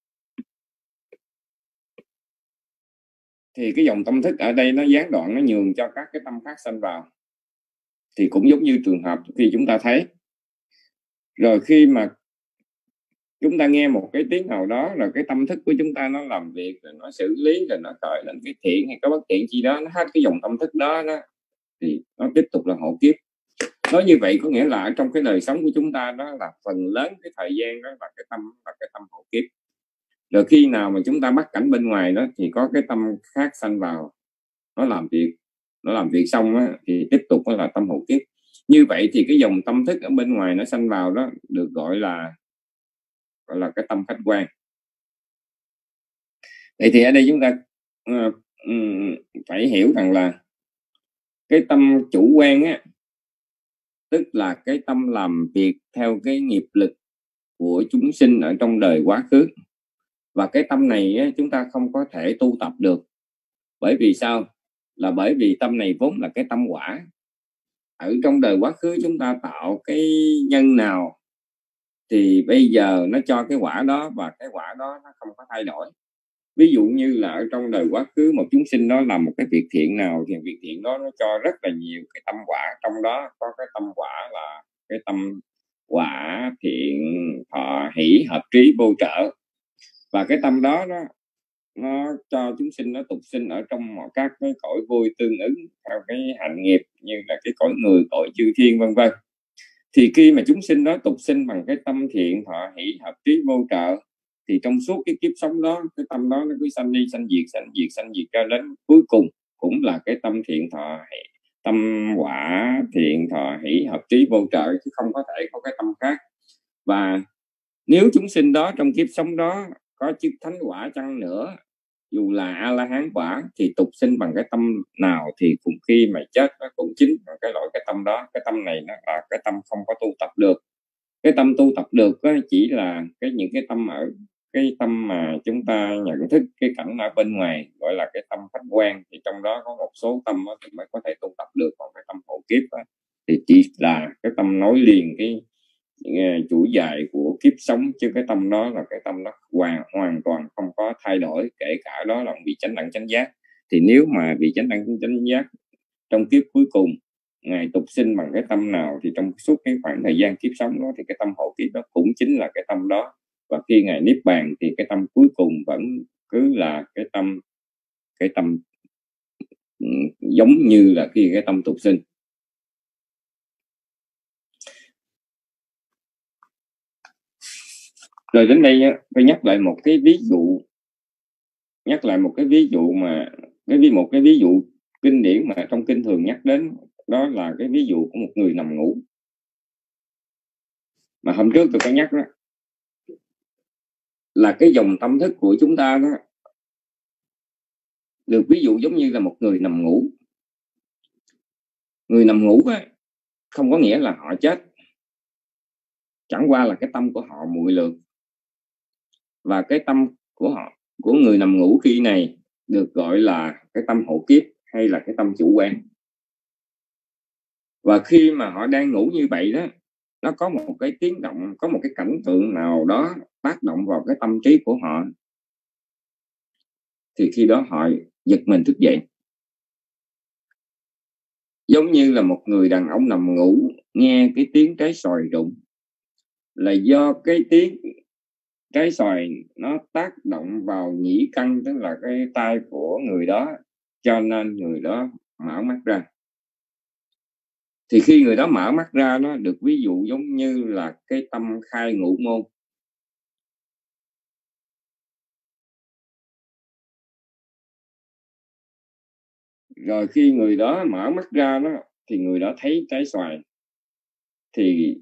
thì cái dòng tâm thức ở đây nó gián đoạn, nó nhường cho các cái tâm khác sanh vào. Thì cũng giống như trường hợp khi chúng ta thấy, rồi khi mà chúng ta nghe một cái tiếng nào đó, rồi cái tâm thức của chúng ta nó làm việc, rồi nó xử lý, rồi nó khởi lên cái thiện hay có bất thiện chi đó, nó hết cái dòng tâm thức đó, đó thì nó tiếp tục là hộ kiếp. Nói như vậy có nghĩa là ở trong cái đời sống của chúng ta đó là phần lớn cái thời gian đó là cái tâm là cái tâm hộ kiếp. Rồi khi nào mà chúng ta bắt cảnh bên ngoài đó thì có cái tâm khác sanh vào, nó làm việc nó làm việc xong á, thì tiếp tục nó là tâm hộ kiếp. Như vậy thì cái dòng tâm thức ở bên ngoài nó sanh vào đó được gọi là gọi là cái tâm khách quan. Vậy thì ở đây chúng ta uh, um, phải hiểu rằng là cái tâm chủ quan á, tức là cái tâm làm việc theo cái nghiệp lực của chúng sinh ở trong đời quá khứ. Và cái tâm này á, chúng ta không có thể tu tập được. Bởi vì sao? Là bởi vì tâm này vốn là cái tâm quả. Ở trong đời quá khứ chúng ta tạo cái nhân nào thì bây giờ nó cho cái quả đó, và cái quả đó nó không có thay đổi. Ví dụ như là ở trong đời quá khứ một chúng sinh đó làm một cái việc thiện nào thì việc thiện đó nó cho rất là nhiều cái tâm quả. Trong đó có cái tâm quả là cái tâm quả thiện thọ hỷ hợp trí vô trợ. Và cái tâm đó đó nó cho chúng sinh nó tục sinh ở trong mọi các cái cõi vui tương ứng theo cái hạnh nghiệp, như là cái cõi người, cõi chư thiên vân vân. Thì khi mà chúng sinh đó tục sinh bằng cái tâm thiện thọ hỷ hợp trí vô trợ, thì trong suốt cái kiếp sống đó, cái tâm đó nó cứ sanh đi sanh diệt sanh diệt sanh diệt cho đến cuối cùng cũng là cái tâm thiện thọ hỷ, tâm quả thiện thọ hỷ hợp trí vô trợ, chứ không có thể có cái tâm khác. Và nếu chúng sinh đó trong kiếp sống đó có chức thánh quả chăng nữa, dù là A La Hán quả, thì tục sinh bằng cái tâm nào thì cùng khi mà chết nó cũng chính bằng cái loại cái tâm đó. Cái tâm này nó là cái tâm không có tu tập được. Cái tâm tu tập được đó chỉ là cái những cái tâm ở cái tâm mà chúng ta nhận thức cái cảnh ở bên ngoài, gọi là cái tâm khách quan. Thì trong đó có một số tâm đó thì mới có thể tu tập được. Còn cái tâm hộ kiếp đó, thì chỉ là cái tâm nối liền cái chuỗi dài của kiếp sống, chứ cái tâm đó là cái tâm đó hoàn hoàn toàn không có thay đổi, kể cả đó là vị chánh đẳng chánh giác. Thì nếu mà vị chánh đẳng chánh giác trong kiếp cuối cùng ngài tục sinh bằng cái tâm nào, thì trong suốt cái khoảng thời gian kiếp sống đó thì cái tâm hộ kiếp đó cũng chính là cái tâm đó. Và khi ngài niết bàn thì cái tâm cuối cùng vẫn cứ là cái tâm cái tâm giống như là khi cái tâm tục sinh. Rồi đến đây tôi nhắc lại một cái ví dụ nhắc lại một cái ví dụ mà cái ví một cái ví dụ kinh điển mà trong kinh thường nhắc đến, đó là cái ví dụ của một người nằm ngủ. Mà hôm trước tôi có nhắc đó, là cái dòng tâm thức của chúng ta đó được ví dụ giống như là một người nằm ngủ. Người nằm ngủ á, không có nghĩa là họ chết, chẳng qua là cái tâm của họ muội lược. Và cái tâm của họ của người nằm ngủ khi này được gọi là cái tâm hộ kiếp hay là cái tâm chủ quan. Và khi mà họ đang ngủ như vậy đó, nó có một cái tiếng động, có một cái cảnh tượng nào đó tác động vào cái tâm trí của họ, thì khi đó họ giật mình thức dậy. Giống như là một người đàn ông nằm ngủ nghe cái tiếng trái xoài rụng, là do cái tiếng trái xoài nó tác động vào nhĩ căn, tức là cái tai của người đó, cho nên người đó mở mắt ra. Thì khi người đó mở mắt ra, nó được ví dụ giống như là cái tâm khai ngũ môn. Rồi khi người đó mở mắt ra đó, thì người đó thấy trái xoài. Thì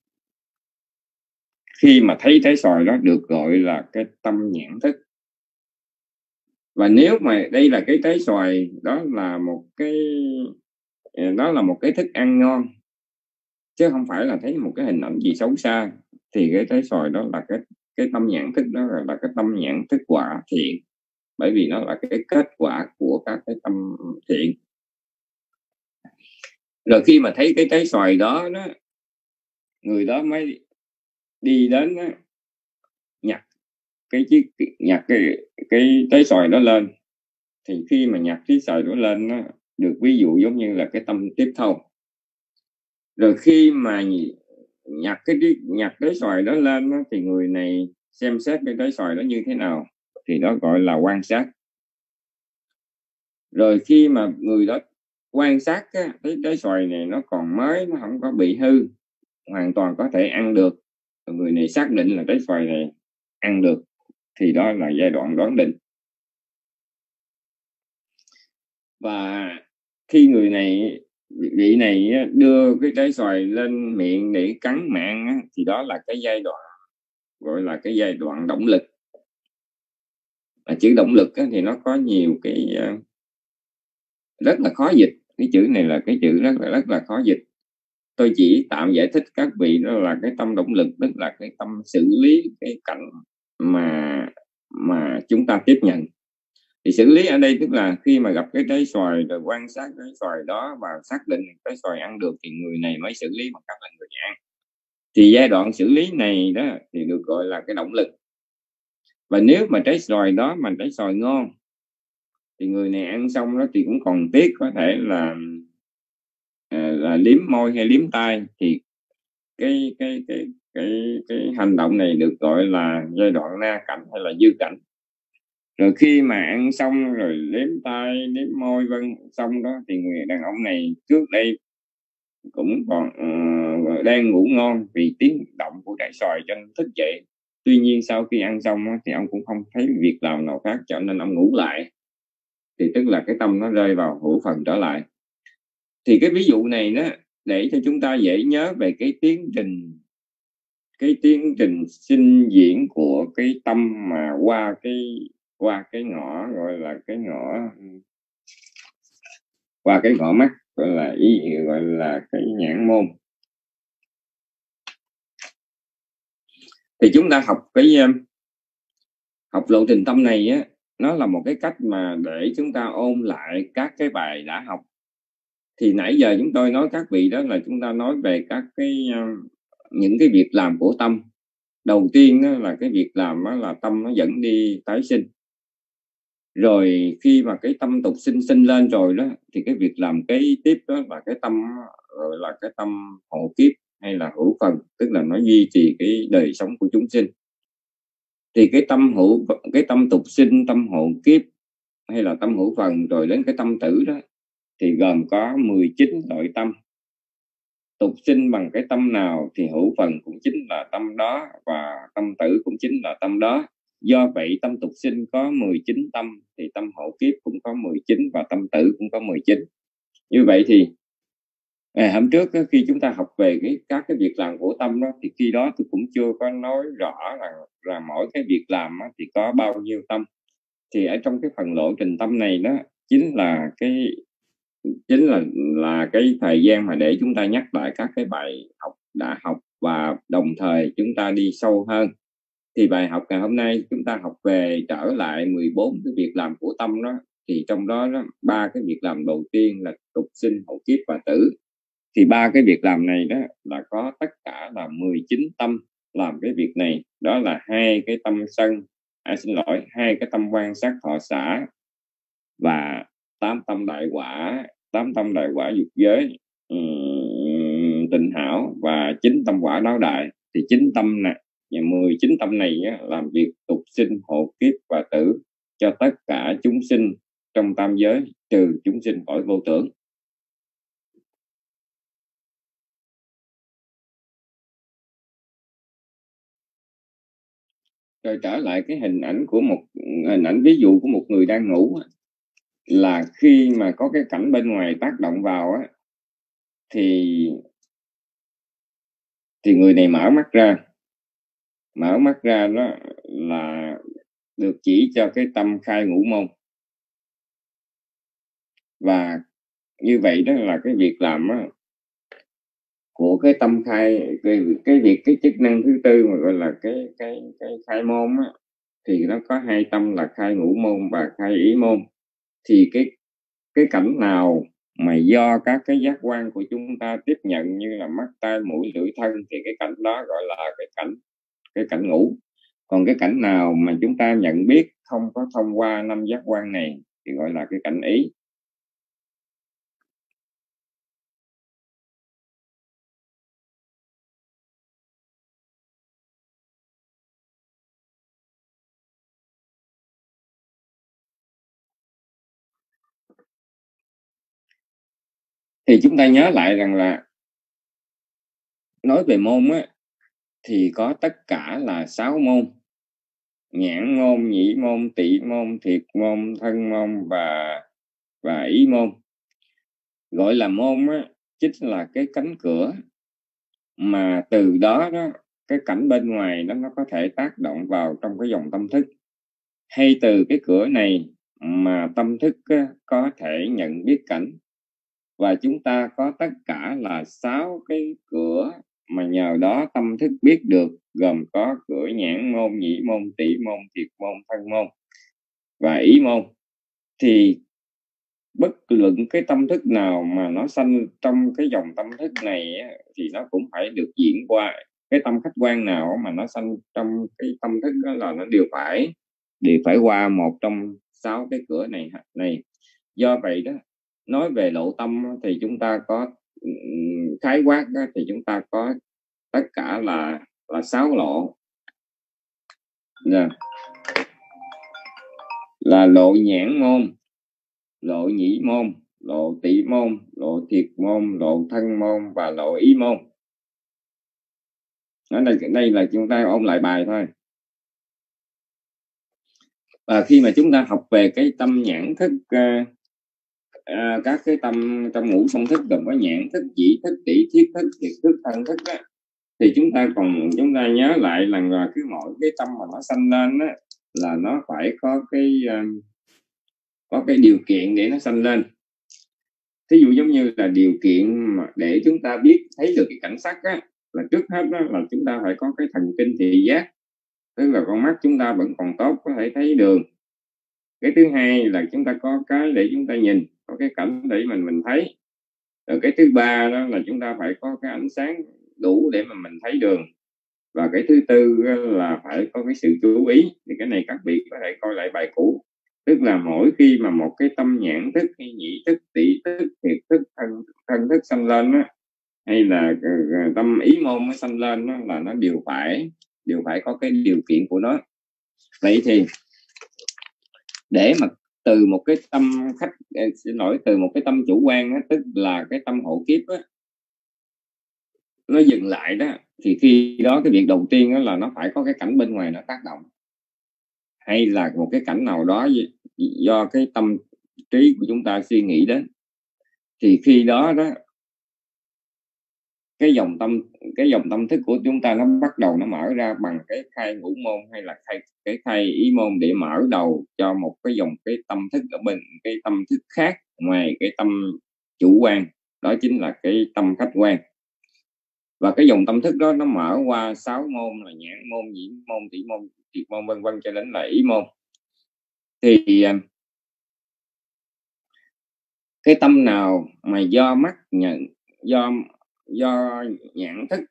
khi mà thấy trái xoài đó được gọi là cái tâm nhãn thức. Và nếu mà đây là cái trái xoài, đó là một cái đó là một cái thức ăn ngon, chứ không phải là thấy một cái hình ảnh gì xấu xa, thì cái trái xoài đó là cái cái tâm nhãn thức, đó là, là cái tâm nhãn thức quả thiện, bởi vì nó là cái kết quả của các cái tâm thiện. Rồi khi mà thấy cái trái xoài đó, đó người đó mới đi đến đó, nhặt cái chiếc nhặt cái cái trái xoài đó lên. Thì khi mà nhặt cái xoài đó lên, nó được ví dụ giống như là cái tâm tiếp thâu. Rồi khi mà nhặt cái nhặt cái xoài đó lên đó, thì người này xem xét cái trái xoài đó như thế nào, thì đó gọi là quan sát. Rồi khi mà người đó quan sát á, thấy trái xoài này nó còn mới, nó không có bị hư, hoàn toàn có thể ăn được, người này xác định là trái xoài này ăn được, thì đó là giai đoạn đoán định. Và khi người này vị này đưa cái trái xoài lên miệng để cắn mạng, thì đó là cái giai đoạn gọi là cái giai đoạn động lực. Và chữ động lực thì nó có nhiều cái rất là khó dịch. Cái chữ này là cái chữ rất là rất là khó dịch. Tôi chỉ tạm giải thích các vị đó là cái tâm động lực, tức là cái tâm xử lý cái cảnh mà mà chúng ta tiếp nhận. Thì xử lý ở đây tức là khi mà gặp cái trái xoài rồi quan sát trái xoài đó và xác định trái xoài ăn được, thì người này mới xử lý bằng cách là người ăn. Thì giai đoạn xử lý này đó thì được gọi là cái động lực. Và nếu mà trái xoài đó mà trái xoài ngon thì người này ăn xong đó thì cũng còn tiếc, có thể là là liếm môi hay liếm tai, thì cái cái cái cái cái hành động này được gọi là giai đoạn na cảnh hay là dư cảnh. Rồi khi mà ăn xong rồi liếm tai liếm môi vân xong đó, thì người đàn ông này trước đây cũng còn uh, đang ngủ ngon vì tiếng động của trái xoài cho nên thức dậy. Tuy nhiên sau khi ăn xong đó, thì ông cũng không thấy việc làm nào khác, cho nên ông ngủ lại. Thì tức là cái tâm nó rơi vào hữu phần trở lại. Thì cái ví dụ này đó để cho chúng ta dễ nhớ về cái tiến trình cái tiến trình sinh diễn của cái tâm mà qua cái qua cái ngõ gọi là cái ngõ qua cái ngõ mắt gọi là ý gọi là cái nhãn môn. Thì chúng ta học cái học lộ trình tâm này á, nó là một cái cách mà để chúng ta ôn lại các cái bài đã học. Thì nãy giờ chúng tôi nói các vị đó là chúng ta nói về các cái những cái việc làm của tâm. Đầu tiên đó là cái việc làm đó là tâm nó dẫn đi tái sinh. Rồi khi mà cái tâm tục sinh sinh lên rồi đó, thì cái việc làm kế tiếp đó là cái tâm gọi là cái tâm hộ kiếp hay là hữu phần, tức là nó duy trì cái đời sống của chúng sinh. Thì cái tâm hữu cái tâm tục sinh, tâm hộ kiếp hay là tâm hữu phần, rồi đến cái tâm tử đó, thì gồm có mười chín loại tâm. Tục sinh bằng cái tâm nào thì hữu phần cũng chính là tâm đó, và tâm tử cũng chính là tâm đó. Do vậy tâm tục sinh có mười chín tâm, thì tâm hậu kiếp cũng có mười chín, và tâm tử cũng có mười chín. Như vậy thì à, hôm trước khi chúng ta học về cái các cái việc làm của tâm đó, thì khi đó tôi cũng chưa có nói rõ là, là mỗi cái việc làm đó, thì có bao nhiêu tâm. Thì ở trong cái phần lộ trình tâm này đó chính là cái chính là là cái thời gian mà để chúng ta nhắc lại các cái bài học đã học, và đồng thời chúng ta đi sâu hơn. Thì bài học ngày hôm nay chúng ta học về trở lại mười bốn cái việc làm của tâm đó. Thì trong đó ba cái việc làm đầu tiên là tục sinh, hậu kiếp và tử. Thì ba cái việc làm này đó là có tất cả là mười chín tâm làm cái việc này. Đó là hai cái tâm sân, à, xin lỗi, hai cái tâm quan sát thọ xả, và tám tâm đại quả, tám tâm đại quả dục giới, um, tịnh hảo, và chín tâm quả đáo đại. Thì chín tâm này, mười chín tâm này á, làm việc tục sinh, hộ kiếp và tử cho tất cả chúng sinh trong tam giới, trừ chúng sinh cõi vô tưởng. Rồi trở lại cái hình ảnh của một hình ảnh ví dụ của một người đang ngủ, là khi mà có cái cảnh bên ngoài tác động vào á, thì thì người này mở mắt ra. Mở mắt ra đó là được chỉ cho cái tâm khai ngũ môn. Và như vậy đó là cái việc làm đó, của cái tâm khai cái, cái việc cái chức năng thứ tư mà gọi là cái cái cái khai môn á, thì nó có hai tâm là khai ngũ môn và khai ý môn. Thì cái cái cảnh nào mà do các cái giác quan của chúng ta tiếp nhận như là mắt, tai, mũi, lưỡi, thân, thì cái cảnh đó gọi là cái cảnh cái cảnh ngủ. Còn cái cảnh nào mà chúng ta nhận biết không có thông qua năm giác quan này thì gọi là cái cảnh ý. Thì chúng ta nhớ lại rằng là nói về môn á, thì có tất cả là sáu môn: nhãn môn, nhĩ môn, tỵ môn, thiệt môn, thân môn và và ý môn. Gọi là môn á, chính là cái cánh cửa mà từ đó đó cái cảnh bên ngoài đó nó có thể tác động vào trong cái dòng tâm thức, hay từ cái cửa này mà tâm thức á, có thể nhận biết cảnh. Và chúng ta có tất cả là sáu cái cửa mà nhờ đó tâm thức biết được, gồm có cửa nhãn môn, nhĩ môn, tỵ môn, thiệt môn, thân môn và ý môn. Thì bất luận cái tâm thức nào mà nó sanh trong cái dòng tâm thức này á, thì nó cũng phải được diễn qua cái tâm khách quan nào mà nó sanh trong cái tâm thức đó là nó đều phải đều phải qua một trong sáu cái cửa này này. Do vậy đó, nói về lộ tâm thì chúng ta có khái quát đó, thì chúng ta có tất cả là là sáu lộ. Yeah. Là lộ nhãn môn, lộ nhĩ môn, lộ tỵ môn, lộ thiệt môn, lộ thân môn và lộ ý môn. Ở đây, đây là chúng ta ôn lại bài thôi. Và khi mà chúng ta học về cái tâm nhãn thức, uh, uh, các cái tâm trong ngũ song thức gồm có nhãn thức, nhĩ thức, tỵ thiết thức, thiệt thức, thân thức đó, thì chúng ta còn chúng ta nhớ lại là cứ mỗi cái tâm mà nó sanh lên đó, là nó phải có cái uh, có cái điều kiện để nó sanh lên. Thí dụ giống như là điều kiện mà để chúng ta biết thấy được cái cảnh sắc á, là trước hết đó là chúng ta phải có cái thần kinh thị giác, tức là con mắt chúng ta vẫn còn tốt, có thể thấy đường. Cái thứ hai là chúng ta có cái để chúng ta nhìn, có cái cảnh để mình mình thấy. Rồi cái thứ ba đó là chúng ta phải có cái ánh sáng đủ để mà mình thấy đường. Và cái thứ tư là phải có cái sự chú ý. Thì cái này các vị có thể coi lại bài cũ. Tức là mỗi khi mà một cái tâm nhãn thức, hay nhĩ thức, tỵ thức, thiệt thức, thân, thân thức sanh lên á, hay là tâm ý môn nó sanh lên đó, là nó đều phải đều phải có cái điều kiện của nó. Vậy thì để mà từ một cái tâm khách xin lỗi từ một cái tâm chủ quan á, tức là cái tâm hộ kiếp á, nó dừng lại đó, thì khi đó cái việc đầu tiên đó là nó phải có cái cảnh bên ngoài nó tác động, hay là một cái cảnh nào đó do cái tâm trí của chúng ta suy nghĩ đến. Thì khi đó đó cái dòng tâm cái dòng tâm thức của chúng ta nó bắt đầu nó mở ra bằng cái khai ngũ môn, hay là khai cái khai ý môn, để mở đầu cho một cái dòng cái tâm thức ở bên cái tâm thức khác ngoài cái tâm chủ quan, đó chính là cái tâm khách quan. Và cái dòng tâm thức đó nó mở qua sáu môn là nhãn môn, nhĩ môn, tỵ môn, thiệt môn vân vân cho đến là ý môn. Thì cái tâm nào mà do mắt nhận, do do nhãn thức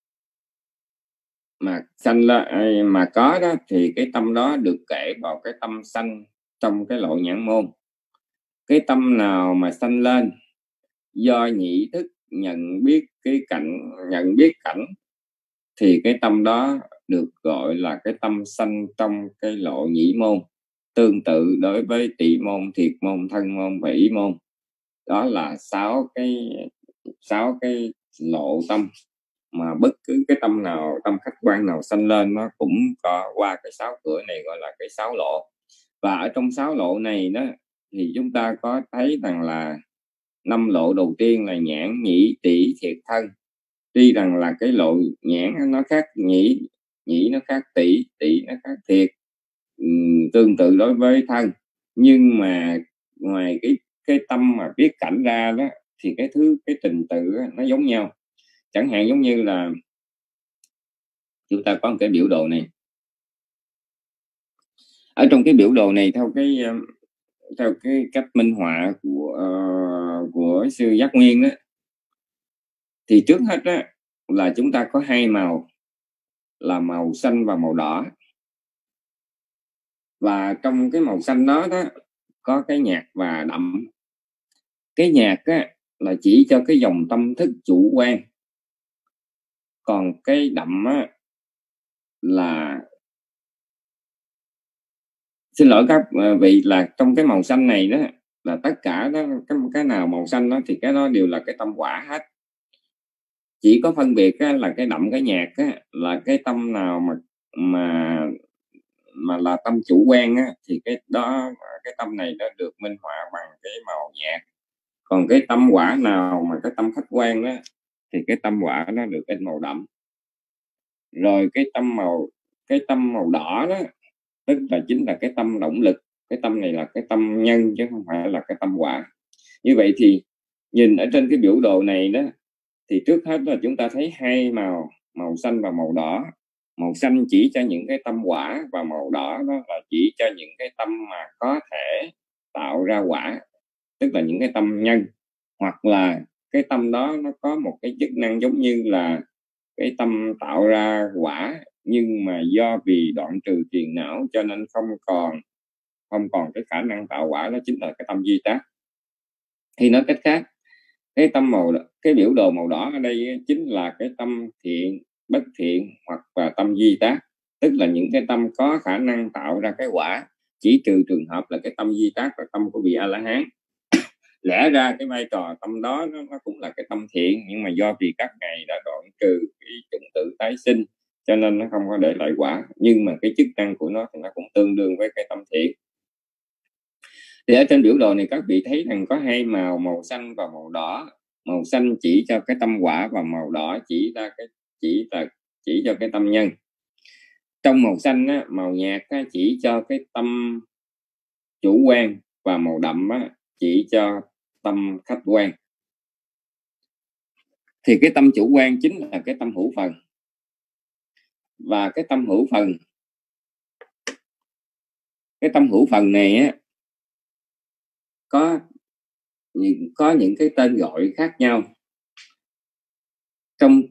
mà sanh lên mà có đó, thì cái tâm đó được kể vào cái tâm sanh trong cái lộ nhãn môn. Cái tâm nào mà sanh lên do nhĩ thức nhận biết cái cảnh nhận biết cảnh, thì cái tâm đó được gọi là cái tâm sanh trong cái lộ nhĩ môn. Tương tự đối với tỵ môn, thiệt môn, thân môn và ý môn. Đó là sáu cái sáu cái lộ tâm mà bất cứ cái tâm nào, tâm khách quan nào sanh lên, nó cũng có qua cái sáu cửa này, gọi là cái sáu lộ. Và ở trong sáu lộ này đó, thì chúng ta có thấy rằng là năm lộ đầu tiên là nhãn, nhĩ, tỵ, thiệt, thân. Tuy rằng là cái lộ nhãn nó khác nhĩ, nhĩ nó khác tỵ, tỵ nó khác thiệt, uhm, tương tự đối với thân, nhưng mà ngoài cái cái tâm mà biết cảnh ra đó, thì cái thứ cái trình tự đó, nó giống nhau. Chẳng hạn giống như là chúng ta có một cái biểu đồ này. Ở trong cái biểu đồ này, theo cái theo cái cách minh họa của uh, của sư Giác Nguyên đó, thì trước hết đó là chúng ta có hai màu là màu xanh và màu đỏ. Và trong cái màu xanh đó đó có cái nhạt và đậm. Cái nhạt á, là chỉ cho cái dòng tâm thức chủ quan, còn cái đậm á, là xin lỗi các vị, là trong cái màu xanh này đó là tất cả đó, cái, cái nào màu xanh đó thì cái đó đều là cái tâm quả hết. Chỉ có phân biệt á, là cái đậm cái nhạt á, là cái tâm nào mà mà mà là tâm chủ quan á, thì cái đó cái tâm này nó được minh họa bằng cái màu nhạt. Còn cái tâm quả nào mà cái tâm khách quan đó thì cái tâm quả nó được in màu đậm. Rồi cái tâm màu cái tâm màu đỏ đó tức là chính là cái tâm động lực. Cái tâm này là cái tâm nhân chứ không phải là cái tâm quả. Như vậy thì nhìn ở trên cái biểu đồ này đó, thì trước hết là chúng ta thấy hai màu, màu xanh và màu đỏ. Màu xanh chỉ cho những cái tâm quả, và màu đỏ đó là chỉ cho những cái tâm mà có thể tạo ra quả, tức là những cái tâm nhân, hoặc là cái tâm đó nó có một cái chức năng giống như là cái tâm tạo ra quả, nhưng mà do vì đoạn trừ phiền não cho nên không còn không còn cái khả năng tạo quả, đó chính là cái tâm duy tác. Thì nói cách khác, cái tâm màu cái biểu đồ màu đỏ ở đây chính là cái tâm thiện, bất thiện hoặc là tâm duy tác, tức là những cái tâm có khả năng tạo ra cái quả, chỉ trừ trường hợp là cái tâm duy tác là tâm của vị A La Hán. Lẽ ra cái vai trò tâm đó nó, nó cũng là cái tâm thiện, nhưng mà do vì các ngài đã đoạn trừ cái chủng tử tái sinh cho nên nó không có để lại quả, nhưng mà cái chức năng của nó thì nó cũng tương đương với cái tâm thiện. Thì ở trên biểu đồ này các vị thấy rằng có hai màu, màu xanh và màu đỏ. Màu xanh chỉ cho cái tâm quả và màu đỏ chỉ ra cái chỉ là chỉ cho cái tâm nhân. Trong màu xanh á, màu nhạt á, chỉ cho cái tâm chủ quan, và màu đậm á, chỉ cho tâm khách quan. Thì cái tâm chủ quan chính là cái tâm hữu phần, và cái tâm hữu phần cái tâm hữu phần này á, có có những cái tên gọi khác nhau. Trong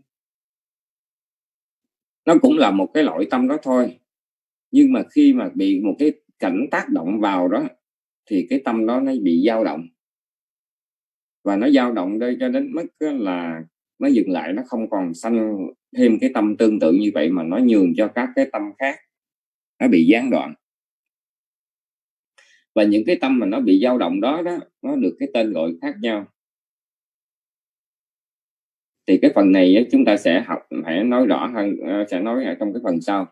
nó cũng là một cái loại tâm đó thôi, nhưng mà khi mà bị một cái cảnh tác động vào đó thì cái tâm đó nó bị dao động, và nó dao động đây cho đến mức là nó dừng lại, nó không còn sanh thêm cái tâm tương tự như vậy, mà nó nhường cho các cái tâm khác, nó bị gián đoạn. Và những cái tâm mà nó bị dao động đó đó, nó được cái tên gọi khác nhau. Thì cái phần này chúng ta sẽ học, phải nói rõ hơn, sẽ nói ở trong cái phần sau.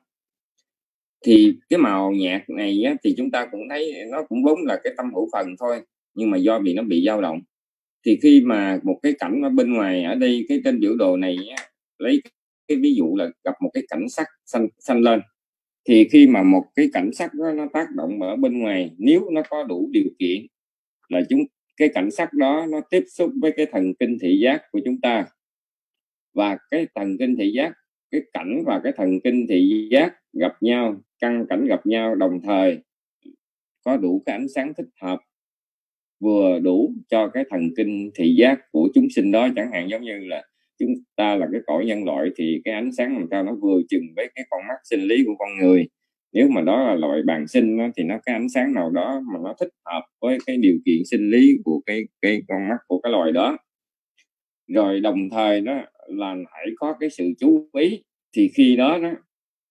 Thì cái màu nhạt này á, thì chúng ta cũng thấy nó cũng vốn là cái tâm hữu phần thôi, nhưng mà do vì nó bị dao động, thì khi mà một cái cảnh ở bên ngoài, ở đây cái trên biểu đồ này á, lấy cái ví dụ là gặp một cái cảnh sắc xanh xanh lên, thì khi mà một cái cảnh sắc đó nó tác động ở bên ngoài, nếu nó có đủ điều kiện là chúng cái cảnh sắc đó nó tiếp xúc với cái thần kinh thị giác của chúng ta, và cái thần kinh thị giác, cái cảnh và cái thần kinh thị giác gặp nhau, căn cảnh gặp nhau đồng thời, có đủ cái ánh sáng thích hợp, vừa đủ cho cái thần kinh thị giác của chúng sinh đó. Chẳng hạn giống như là chúng ta là cái cõi nhân loại thì cái ánh sáng làm sao nó vừa chừng với cái con mắt sinh lý của con người. Nếu mà đó là loại bàng sinh đó, thì nó cái ánh sáng nào đó mà nó thích hợp với cái điều kiện sinh lý của cái cái con mắt của cái loài đó. Rồi đồng thời đó là phải có cái sự chú ý, thì khi đó đó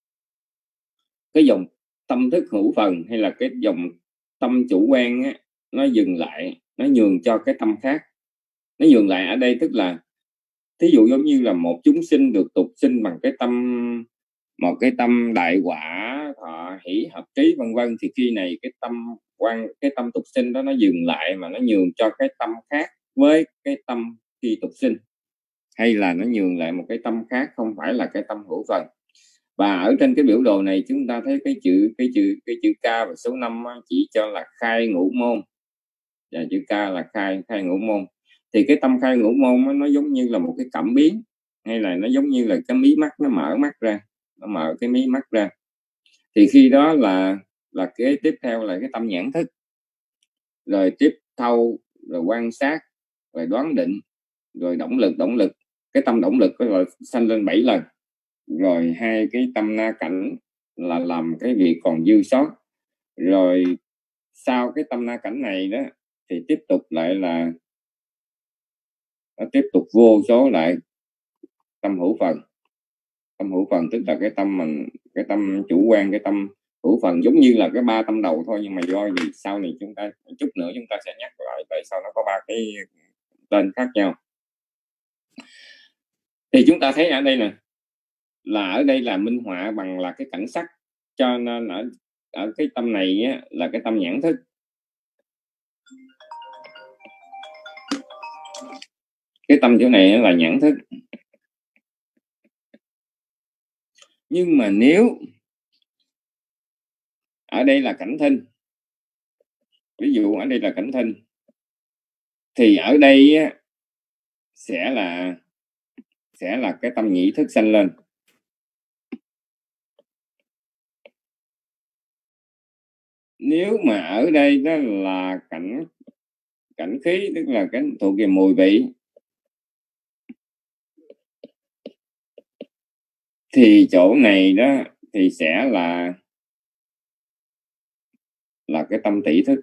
cái dòng tâm thức hữu phần hay là cái dòng tâm chủ quan á, nó dừng lại, nó nhường cho cái tâm khác. Nó nhường lại ở đây tức là thí dụ giống như là một chúng sinh được tục sinh bằng cái tâm, một cái tâm đại quả thọ hỷ hợp trí vân vân, thì khi này cái tâm quan cái tâm tục sinh đó nó dừng lại, mà nó nhường cho cái tâm khác với cái tâm khi tục sinh, hay là nó nhường lại một cái tâm khác không phải là cái tâm hữu phần. Và ở trên cái biểu đồ này chúng ta thấy cái chữ cái chữ cái chữ K và số năm chỉ cho là khai ngũ môn, và chữ K là khai khai ngũ môn. Thì cái tâm khai ngũ môn nó giống như là một cái cảm biến, hay là nó giống như là cái mí mắt nó mở mắt ra, nó mở cái mí mắt ra, thì khi đó là là cái tiếp theo là cái tâm nhãn thức, rồi tiếp thâu, rồi quan sát, rồi đoán định, rồi động lực động lực cái tâm động lực rồi sanh lên bảy lần, rồi hai cái tâm na cảnh là làm cái việc còn dư sót, rồi sau cái tâm na cảnh này đó thì tiếp tục lại là nó tiếp tục vô số lại tâm hữu phần. Tâm hữu phần tức là cái tâm mình cái tâm chủ quan, cái tâm hữu phần giống như là cái ba tâm đầu thôi, nhưng mà do gì sau này chúng ta chút nữa chúng ta sẽ nhắc lại tại sao nó có ba cái tên khác nhau. Thì chúng ta thấy ở đây nè, là ở đây là minh họa bằng là cái cảnh sắc, cho nên ở ở cái tâm này á, là cái tâm nhãn thức. Cái tâm chỗ này là nhãn thức. Nhưng mà nếu ở đây là cảnh thinh, ví dụ ở đây là cảnh thinh, thì ở đây á, sẽ là sẽ là cái tâm nhĩ thức sanh lên. Nếu mà ở đây đó là cảnh cảnh khí, tức là cái thuộc về mùi vị, thì chỗ này đó thì sẽ là là cái tâm tỷ thức.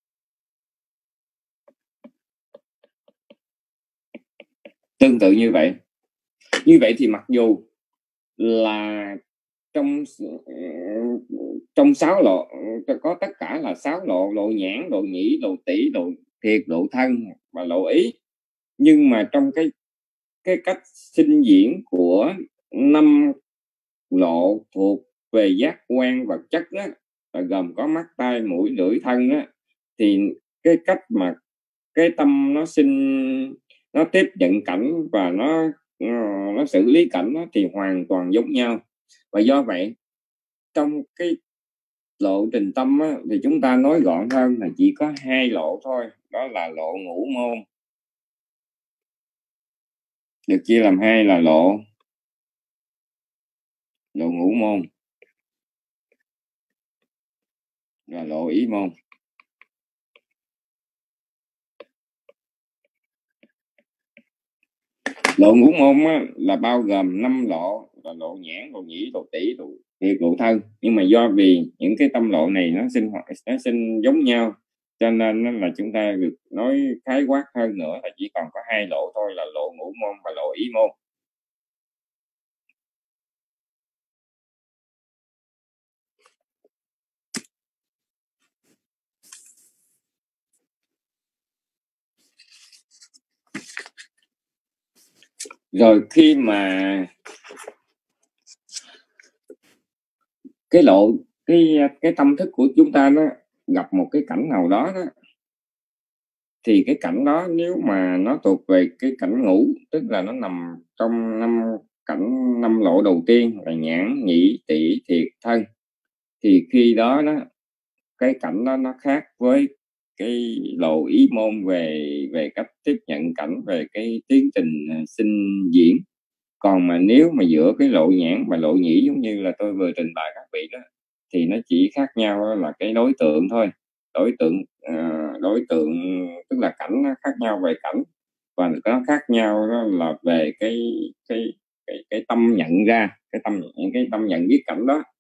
Tương tự như vậy. Như vậy thì mặc dù là trong trong sáu lộ có tất cả là sáu lộ: lộ nhãn, lộ nhĩ, lộ tỷ, lộ thiệt, lộ thân và lộ ý, nhưng mà trong cái cái cách sinh diễn của năm lộ thuộc về giác quan vật chất đó, là gồm có mắt, tai, mũi, lưỡi, thân đó, thì cái cách mà cái tâm nó sinh, nó tiếp nhận cảnh và nó nó xử lý cảnh đó, thì hoàn toàn giống nhau. Và do vậy trong cái lộ trình tâm á, thì chúng ta nói gọn hơn là chỉ có hai lộ thôi, đó là lộ ngũ môn, được chia làm hai là lộ lộ ngũ môn và lộ ý môn. Lộ ngũ môn á, là bao gồm năm lộ, là lộ nhãn, lộ nhĩ, lộ tỷ, lộ thiệt, lộ thân, nhưng mà do vì những cái tâm lộ này nó sinh hoạt nó sinh giống nhau, cho nên là chúng ta được nói khái quát hơn nữa là chỉ còn có hai lộ thôi, là lộ ngũ môn và lộ ý môn. Rồi khi mà cái lộ cái cái tâm thức của chúng ta nó gặp một cái cảnh nào đó, đó thì cái cảnh đó nếu mà nó thuộc về cái cảnh ngũ, tức là nó nằm trong năm cảnh, năm lộ đầu tiên là nhãn, nhĩ, tỷ, thiệt, thân, thì khi đó đó cái cảnh đó nó khác với cái lộ ý môn về về cách tiếp nhận cảnh, về cái tiến trình sinh diễn. Còn mà nếu mà giữa cái lộ nhãn và lộ nhĩ, giống như là tôi vừa trình bày các vị đó, thì nó chỉ khác nhau là cái đối tượng thôi. Đối tượng uh, đối tượng tức là cảnh nó khác nhau về cảnh, và nó khác nhau đó là về cái cái cái, cái tâm nhận ra, cái tâm những cái tâm nhận biết cảnh đó.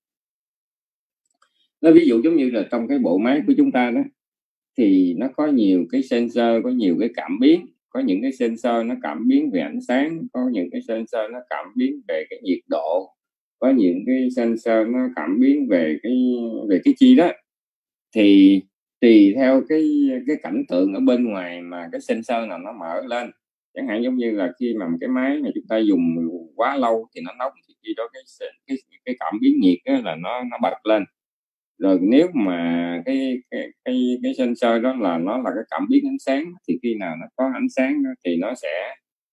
Nó ví dụ giống như là trong cái bộ máy của chúng ta đó, thì nó có nhiều cái sensor, có nhiều cái cảm biến. Có những cái sensor nó cảm biến về ánh sáng, có những cái sensor nó cảm biến về cái nhiệt độ, có những cái sensor nó cảm biến về cái về cái chi đó. Thì tùy theo cái cái cảnh tượng ở bên ngoài mà cái sensor nào nó mở lên. Chẳng hạn giống như là khi mà cái máy mà chúng ta dùng quá lâu thì nó nóng, thì khi đó cái cái cái cảm biến nhiệt đó là nó nó bật lên. Rồi nếu mà cái cái cái cái sensor đó là nó là cái cảm biến ánh sáng, thì khi nào nó có ánh sáng đó, thì nó sẽ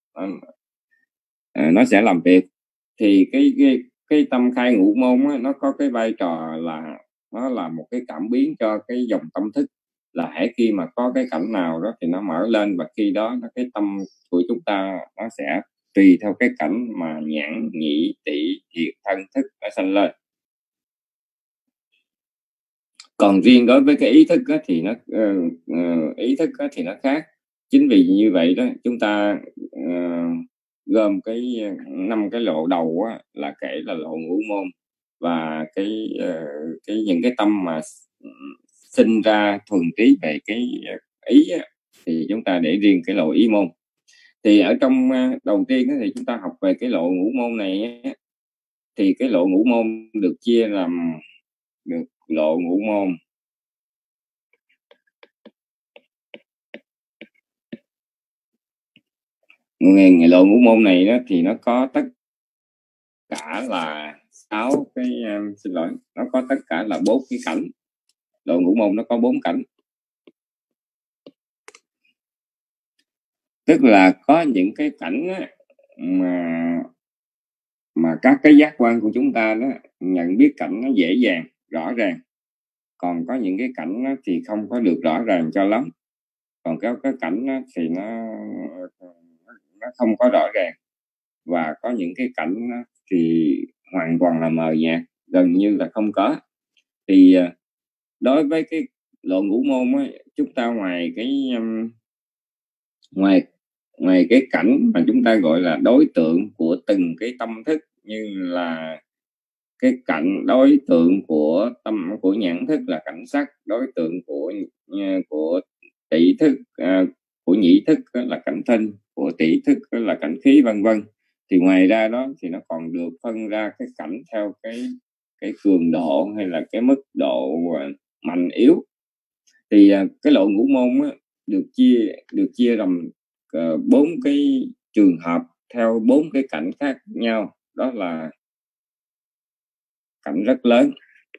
nó sẽ làm việc. Thì cái cái cái tâm khai ngũ môn á, nó có cái vai trò là nó là một cái cảm biến cho cái dòng tâm thức, là hễ khi mà có cái cảnh nào đó thì nó mở lên, và khi đó cái tâm của chúng ta nó sẽ tùy theo cái cảnh mà nhãn, nhĩ, tỷ, thiệt, thân, thức nó sanh lên. Còn riêng đối với cái ý thức á, thì nó uh, uh, ý thức á, thì nó khác. Chính vì như vậy đó, chúng ta uh, gồm cái năm cái lộ đầu á, là kể là lộ ngũ môn, và cái uh, cái những cái tâm mà sinh ra thuần trí về cái ý á, thì chúng ta để riêng cái lộ ý môn. Thì ở trong uh, đầu tiên á, thì chúng ta học về cái lộ ngũ môn này á, thì cái lộ ngũ môn được chia làm được lộ ngũ môn. Người, người lộ ngũ môn này đó thì nó có tất cả là sáu cái um, xin lỗi nó có tất cả là bốn cái cảnh. Lộ ngũ môn nó có bốn cảnh, tức là có những cái cảnh á, mà mà các cái giác quan của chúng ta đó nhận biết cảnh nó dễ dàng rõ ràng, còn có những cái cảnh đó thì không có được rõ ràng cho lắm, còn cái cái cảnh đó thì nó nó không có rõ ràng, và có những cái cảnh đó thì hoàn toàn là mờ nhạt, gần như là không có. Thì đối với cái lộ ngũ môn ấy, chúng ta ngoài cái um, ngoài ngoài cái cảnh mà chúng ta gọi là đối tượng của từng cái tâm thức, như là cái cảnh đối tượng của tâm của nhãn thức là cảnh sắc, đối tượng của của tỷ thức uh, của nhĩ thức là cảnh thinh, của tỷ thức là cảnh khí, vân vân. Thì ngoài ra đó thì nó còn được phân ra cái cảnh theo cái cái cường độ hay là cái mức độ mạnh yếu. Thì cái lộ ngũ môn á, được chia được chia làm bốn uh, cái trường hợp theo bốn cái cảnh khác nhau. Đó là cảnh rất lớn,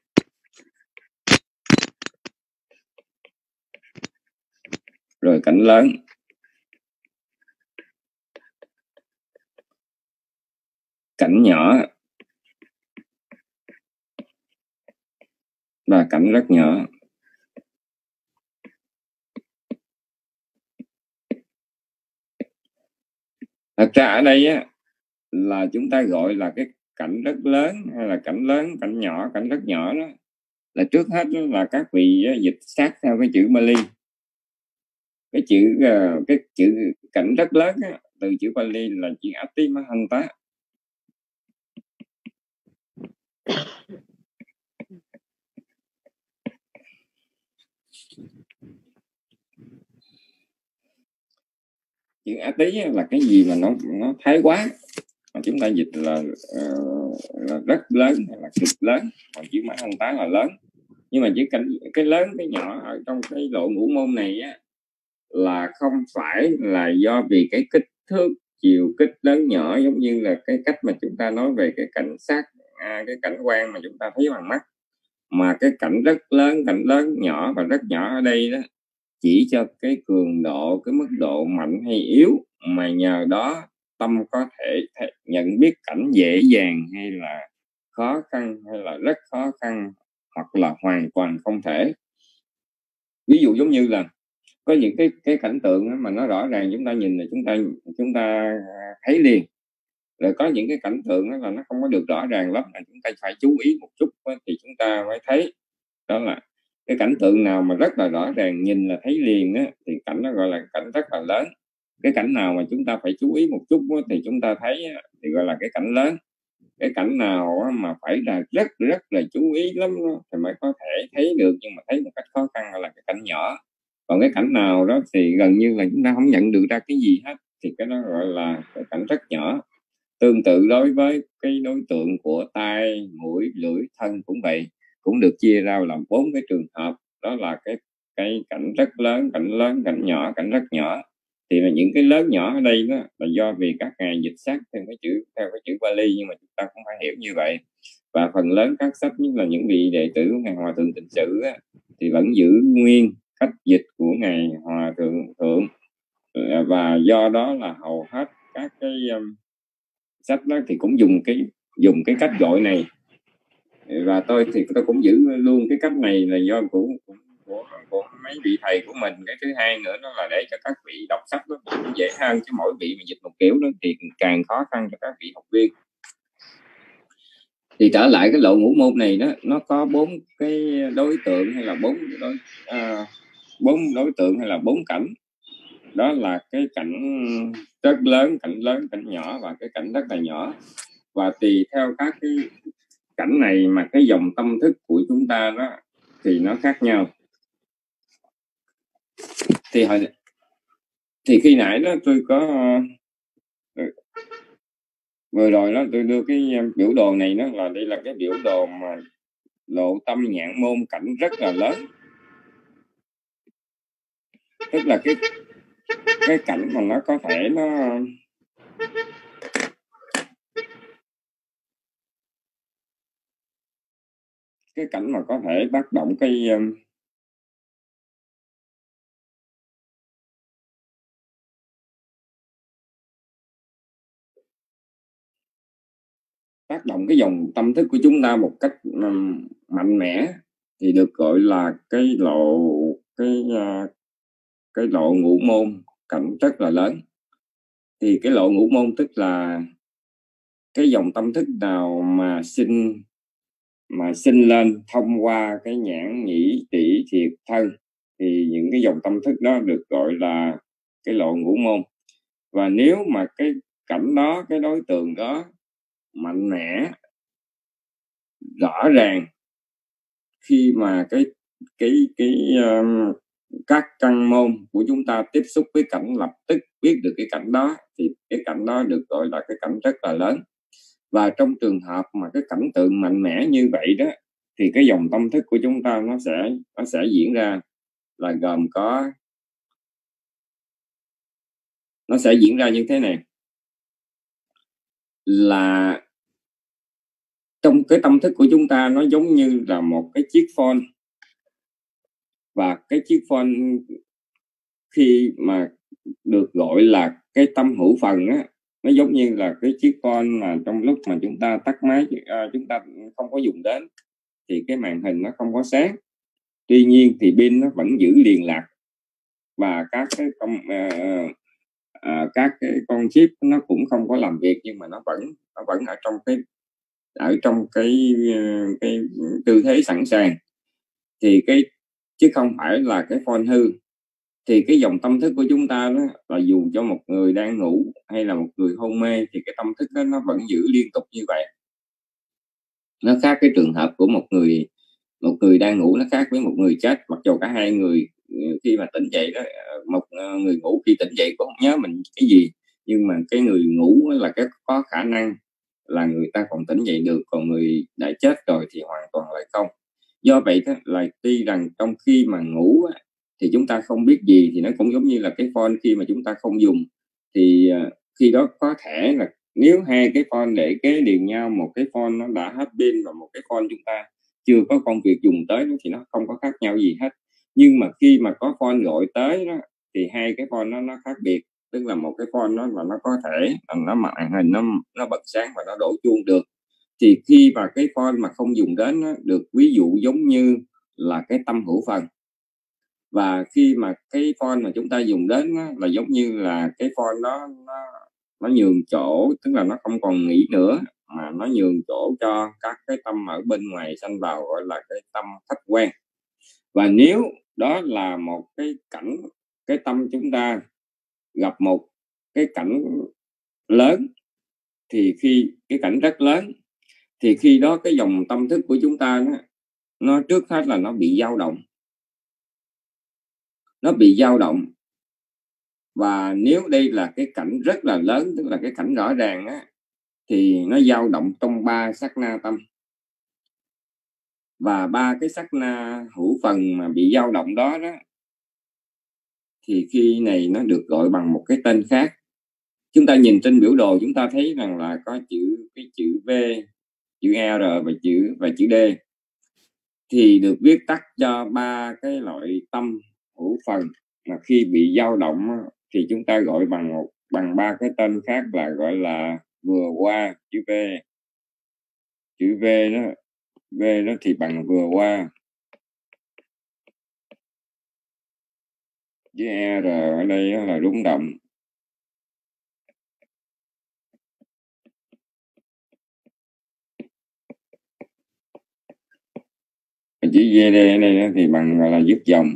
rồi cảnh lớn, cảnh nhỏ và cảnh rất nhỏ. Thật ra ở đây á, là chúng ta gọi là cái cảnh rất lớn hay là cảnh lớn, cảnh nhỏ, cảnh rất nhỏ đó, là trước hết đó là các vị dịch sát theo cái chữ Bali. Cái chữ cái chữ cảnh rất lớn á, từ chữ Bali là chữ Atimahanta. Chữ Ati là cái gì mà nó nó thái quá, mà chúng ta dịch là, uh, là rất lớn hay là cực lớn, còn chữ Mahanta là lớn. Nhưng mà chỉ cảnh cái lớn cái nhỏ ở trong cái lộ ngũ môn này á, là không phải là do vì cái kích thước chiều kích lớn nhỏ, giống như là cái cách mà chúng ta nói về cái cảnh sát, à, cái cảnh quan mà chúng ta thấy bằng mắt, mà cái cảnh rất lớn, cảnh lớn nhỏ và rất nhỏ ở đây đó chỉ cho cái cường độ, cái mức độ mạnh hay yếu, mà nhờ đó tâm có thể, thể nhận biết cảnh dễ dàng hay là khó khăn, hay là rất khó khăn, hoặc là hoàn toàn không thể. Ví dụ giống như là có những cái cái cảnh tượng mà nó rõ ràng, chúng ta nhìn là chúng ta chúng ta thấy liền. Rồi có những cái cảnh tượng đó là nó không có được rõ ràng lắm, là chúng ta phải chú ý một chút thì chúng ta mới thấy. Đó là cái cảnh tượng nào mà rất là rõ ràng, nhìn là thấy liền á, thì cảnh nó gọi là cảnh rất là lớn. Cái cảnh nào mà chúng ta phải chú ý một chút á, thì chúng ta thấy á, thì gọi là cái cảnh lớn. Cái cảnh nào á, mà phải là rất rất là chú ý lắm đó, thì mới có thể thấy được, nhưng mà thấy một cách khó khăn là cái cảnh nhỏ. Còn cái cảnh nào đó thì gần như là chúng ta không nhận được ra cái gì hết, thì cái đó gọi là cái cảnh rất nhỏ. Tương tự đối với cái đối tượng của tai, mũi, lưỡi, thân cũng vậy, cũng được chia ra làm bốn cái trường hợp. Đó là cái cái cảnh rất lớn, cảnh lớn, cảnh nhỏ, cảnh rất nhỏ. Thì là những cái lớn nhỏ ở đây đó là do vì các ngài dịch sát theo cái chữ theo cái chữ Bali, nhưng mà chúng ta cũng phải hiểu như vậy. Và phần lớn các sách, nhất là những vị đệ tử của ngài Hòa Thượng Tịnh Sự á, thì vẫn giữ nguyên cách dịch của ngài Hòa Thượng Thượng, và do đó là hầu hết các cái um, sách đó thì cũng dùng cái dùng cái cách gọi này. Và tôi thì tôi cũng giữ luôn cái cách này là do của của, của, của mấy vị thầy của mình. Cái thứ hai nữa đó là để cho các vị đọc sách đó cũng dễ hơn, chứ mỗi vị mà dịch một kiểu đó thì càng khó khăn cho các vị học viên. Thì trở lại cái lộ ngũ môn này đó, nó có bốn cái đối tượng hay là bốn đối à, bốn đối tượng hay là bốn cảnh. Đó là cái cảnh rất lớn, cảnh lớn, cảnh nhỏ và cái cảnh rất là nhỏ. Và tùy theo các cái cảnh này mà cái dòng tâm thức của chúng ta đó thì nó khác nhau. Thì hồi thì khi nãy đó tôi có vừa rồi đó tôi đưa cái biểu đồ này, đó là đây là cái biểu đồ mà lộ tâm nhãn môn cảnh rất là lớn. Tức là cái cái cảnh mà nó có thể nó cái cảnh mà có thể tác động cái tác động cái dòng tâm thức của chúng ta một cách um, mạnh mẽ thì được gọi là cái lộ cái uh, cái lộ ngũ môn cảnh rất là lớn. Thì cái lộ ngũ môn tức là cái dòng tâm thức nào mà sinh mà sinh lên thông qua cái nhãn nhĩ tỷ thiệt thân thì những cái dòng tâm thức đó được gọi là cái lộ ngũ môn. Và nếu mà cái cảnh đó, cái đối tượng đó mạnh mẽ, rõ ràng, khi mà cái cái cái um, các căn môn của chúng ta tiếp xúc với cảnh lập tức biết được cái cảnh đó thì cái cảnh đó được gọi là cái cảnh rất là lớn. Và trong trường hợp mà cái cảnh tượng mạnh mẽ như vậy đó thì cái dòng tâm thức của chúng ta nó sẽ nó sẽ diễn ra là gồm có nó sẽ diễn ra như thế này, là trong cái tâm thức của chúng ta nó giống như là một cái chiếc phone, và cái chiếc phone khi mà được gọi là cái tâm hữu phần á, nó giống như là cái chiếc phone mà trong lúc mà chúng ta tắt máy, à, chúng ta không có dùng đến thì cái màn hình nó không có sáng, tuy nhiên thì pin nó vẫn giữ liên lạc và các cái con uh, uh, các cái con chip nó cũng không có làm việc, nhưng mà nó vẫn nó vẫn ở trong cái ở trong cái cái tư thế sẵn sàng, thì cái chứ không phải là cái phone hư. Thì cái dòng tâm thức của chúng ta đó là dù cho một người đang ngủ hay là một người hôn mê thì cái tâm thức đó nó vẫn giữ liên tục như vậy. Nó khác cái trường hợp của một người một người đang ngủ, nó khác với một người chết. Mặc dù cả hai người khi mà tỉnh dậy đó, một người ngủ khi tỉnh dậy cũng không nhớ mình cái gì, nhưng mà cái người ngủ là cái có khả năng là người ta còn tỉnh dậy được, còn người đã chết rồi thì hoàn toàn là không. Do vậy đó là tuy rằng trong khi mà ngủ thì chúng ta không biết gì, thì nó cũng giống như là cái phone khi mà chúng ta không dùng thì khi đó có thể là nếu hai cái phone để kế liền nhau, một cái phone nó đã hết pin và một cái phone chúng ta chưa có công việc dùng tới thì nó không có khác nhau gì hết. Nhưng mà khi mà có phone gọi tới đó thì hai cái phone nó nó khác biệt, tức là một cái phone nó là nó có thể nó màn hình nó nó bật sáng và nó đổ chuông được, thì khi mà cái phone mà không dùng đến nó được ví dụ giống như là cái tâm hữu phần. Và khi mà cái phone mà chúng ta dùng đến đó, là giống như là cái phone đó nó nó nhường chỗ, tức là nó không còn nghĩ nữa mà nó nhường chỗ cho các cái tâm ở bên ngoài sanh vào, gọi là cái tâm khách quan. Và nếu đó là một cái cảnh, cái tâm chúng ta gặp một cái cảnh lớn, thì khi cái cảnh rất lớn thì khi đó cái dòng tâm thức của chúng ta nó, nó trước hết là nó bị dao động nó bị dao động và nếu đây là cái cảnh rất là lớn, tức là cái cảnh rõ ràng á, thì nó dao động trong ba sát na tâm. Và ba cái sát na hữu phần mà bị dao động đó đó thì khi này nó được gọi bằng một cái tên khác. Chúng ta nhìn trên biểu đồ chúng ta thấy rằng là có chữ cái chữ V, chữ R và chữ và chữ D, thì được viết tắt cho ba cái loại tâm hữu phần mà khi bị dao động thì chúng ta gọi bằng một bằng ba cái tên khác, là gọi là vừa qua, chữ V, chữ V đó V đó thì bằng vừa qua, chữ R ở đây là rung động, chữ vê đê ở đây thì bằng gọi là dứt dòng.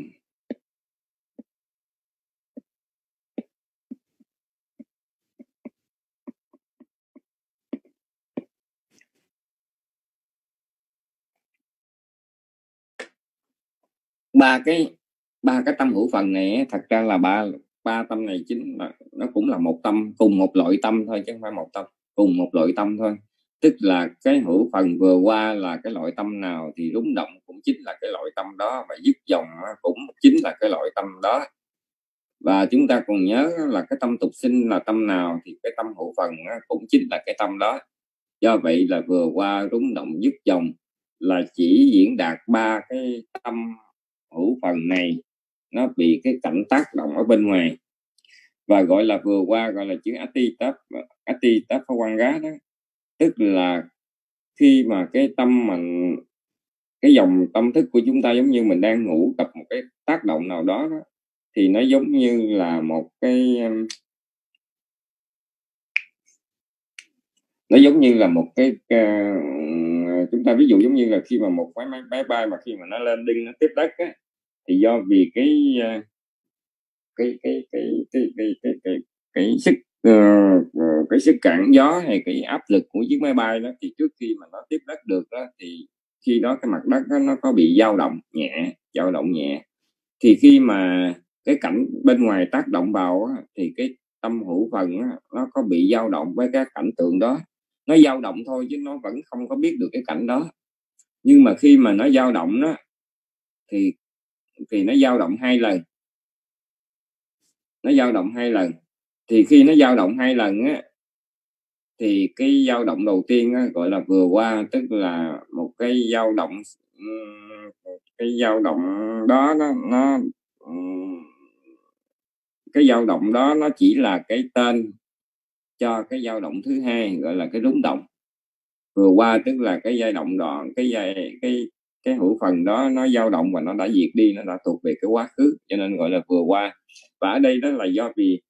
ba cái ba cái tâm hữu phần này thật ra là ba ba tâm này chính là nó cũng là một tâm, cùng một loại tâm thôi chứ không phải một tâm, cùng một loại tâm thôi. tức là cái hữu phần vừa qua là cái loại tâm nào thì rúng động cũng chính là cái loại tâm đó, và dứt dòng cũng chính là cái loại tâm đó. Và chúng ta còn nhớ là cái tâm tục sinh là tâm nào thì cái tâm hữu phần cũng chính là cái tâm đó. Do vậy là vừa qua rúng động dứt dòng là chỉ diễn đạt ba cái tâm hữu phần này nó bị cái cảnh tác động ở bên ngoài, và gọi là vừa qua, gọi là chữ ati táp ati táp quan gá đó, tức là khi mà cái tâm mình, cái dòng tâm thức của chúng ta giống như mình đang ngủ, gặp một cái tác động nào đó, đó thì nó giống như là một cái nó giống như là một cái uh, chúng ta ví dụ giống như là khi mà một máy máy máy bay mà khi mà nó lên đinh nó tiếp đất á, thì do vì cái uh, cái cái cái cái cái cái cái, cái sức uh, cái sức cản gió hay cái áp lực của chiếc máy bay đó, thì trước khi mà nó tiếp đất được đó, thì khi đó cái mặt đất đó, nó có bị dao động nhẹ dao động nhẹ thì khi mà cái cảnh bên ngoài tác động vào á, thì cái tâm hữu phần á, nó có bị dao động với cái cảnh tượng đó. Nó dao động thôi chứ nó vẫn không có biết được cái cảnh đó. Nhưng mà khi mà nó dao động đó thì thì nó dao động hai lần nó dao động hai lần thì khi nó dao động hai lần á, thì cái dao động đầu tiên á, gọi là vừa qua, tức là một cái dao động cái dao động đó nó, nó cái dao động đó nó chỉ là cái tên cho cái dao động thứ hai, gọi là cái rúng động. Vừa qua tức là cái giai động đoạn cái giai cái cái hữu phần đó nó dao động và nó đã diệt đi, nó đã thuộc về cái quá khứ, cho nên gọi là vừa qua. Và ở đây đó là do vì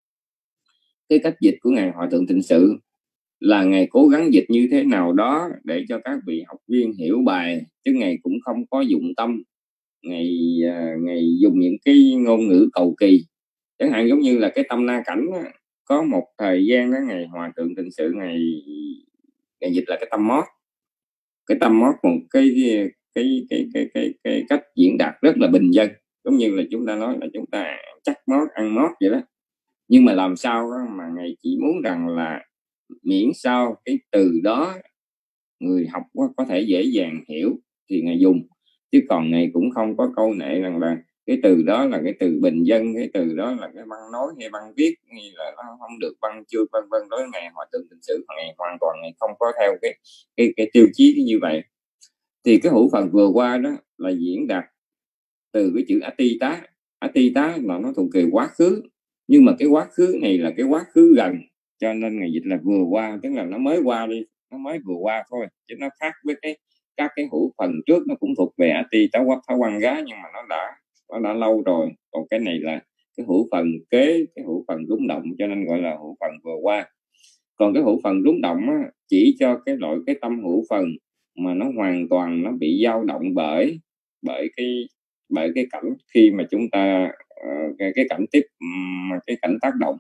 cái cách dịch của ngài Hòa Thượng Tịnh Sự là ngài cố gắng dịch như thế nào đó để cho các vị học viên hiểu bài, chứ ngài cũng không có dụng tâm ngài ngài dùng những cái ngôn ngữ cầu kỳ. Chẳng hạn giống như là cái tâm na cảnh đó, có một thời gian đó ngài Hòa Thượng Tịnh Sự ngài ngài dịch là cái tâm mót. Cái tâm mót một cái cái cái cái cái cái cách diễn đạt rất là bình dân, giống như là chúng ta nói là chúng ta chắc mót ăn mót vậy đó. Nhưng mà làm sao đó mà ngài chỉ muốn rằng là miễn sao cái từ đó người học có thể dễ dàng hiểu thì ngài dùng, chứ còn ngài cũng không có câu nệ rằng là cái từ đó là cái từ bình dân, cái từ đó là cái văn nói hay văn viết, hay là nó không được văn chương vân vân. Đối với ngài Hòa Thượng Tịnh Sự, ngài hoàn toàn ngài không có theo cái cái cái tiêu chí như vậy. Thì cái hữu phần vừa qua đó là diễn đạt từ cái chữ ati tá ati tá là nó thuộc về quá khứ, nhưng mà cái quá khứ này là cái quá khứ gần, cho nên ngài dịch là vừa qua, tức là nó mới qua đi, nó mới vừa qua thôi, chứ nó khác với cái các cái hữu phần trước nó cũng thuộc về ati tá quắc tháo quan gá, nhưng mà nó đã nó đã lâu rồi. Còn cái này là cái hữu phần kế cái hữu phần rúng động, cho nên gọi là hữu phần vừa qua. Còn cái hữu phần rúng động á, chỉ cho cái loại cái tâm hữu phần mà nó hoàn toàn nó bị dao động bởi bởi cái bởi cái cảnh khi mà chúng ta uh, cái, cái cảnh tiếp um, cái cảnh tác động.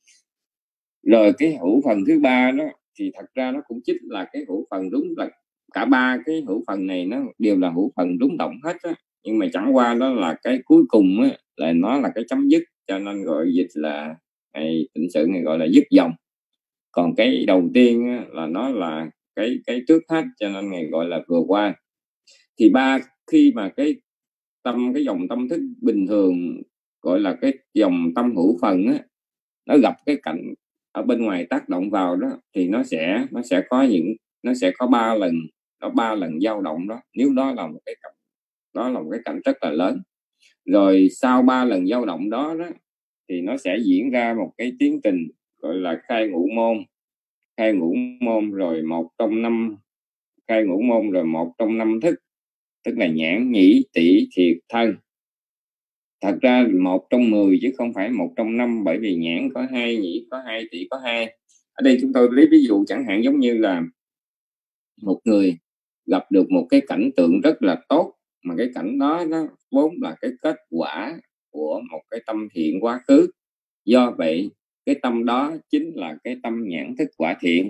Rồi cái hữu phần thứ ba đó thì thật ra nó cũng chính là cái hữu phần rúng là cả ba cái hữu phần này nó đều là hữu phần rúng động hết á, nhưng mà chẳng qua đó là cái cuối cùng á, là nó là cái chấm dứt, cho nên gọi dịch là này Tịnh Sự này gọi là dứt dòng. Còn cái đầu tiên á, là nó là cái cái trước hết, cho nên ngày gọi là vừa qua. Thì ba khi mà cái tâm cái dòng tâm thức bình thường gọi là cái dòng tâm hữu phần á, nó gặp cái cảnh ở bên ngoài tác động vào đó, thì nó sẽ nó sẽ có những nó sẽ có ba lần nó ba lần dao động đó, nếu đó là một cái cảnh đó là một cái cảnh rất là lớn. Rồi sau ba lần dao động đó đó thì nó sẽ diễn ra một cái tiến trình gọi là khai ngũ môn khai ngũ môn rồi một trong năm khai ngũ môn rồi một trong năm thức, tức là nhãn nhĩ tỷ thiệt thân. Thật ra một trong mười chứ không phải một trong năm, bởi vì nhãn có hai, nhĩ có hai, tỷ có hai. Ở đây chúng tôi lấy ví dụ chẳng hạn giống như là một người gặp được một cái cảnh tượng rất là tốt, mà cái cảnh đó nó vốn là cái kết quả của một cái tâm thiện quá khứ. Do vậy cái tâm đó chính là cái tâm nhãn thức quả thiện,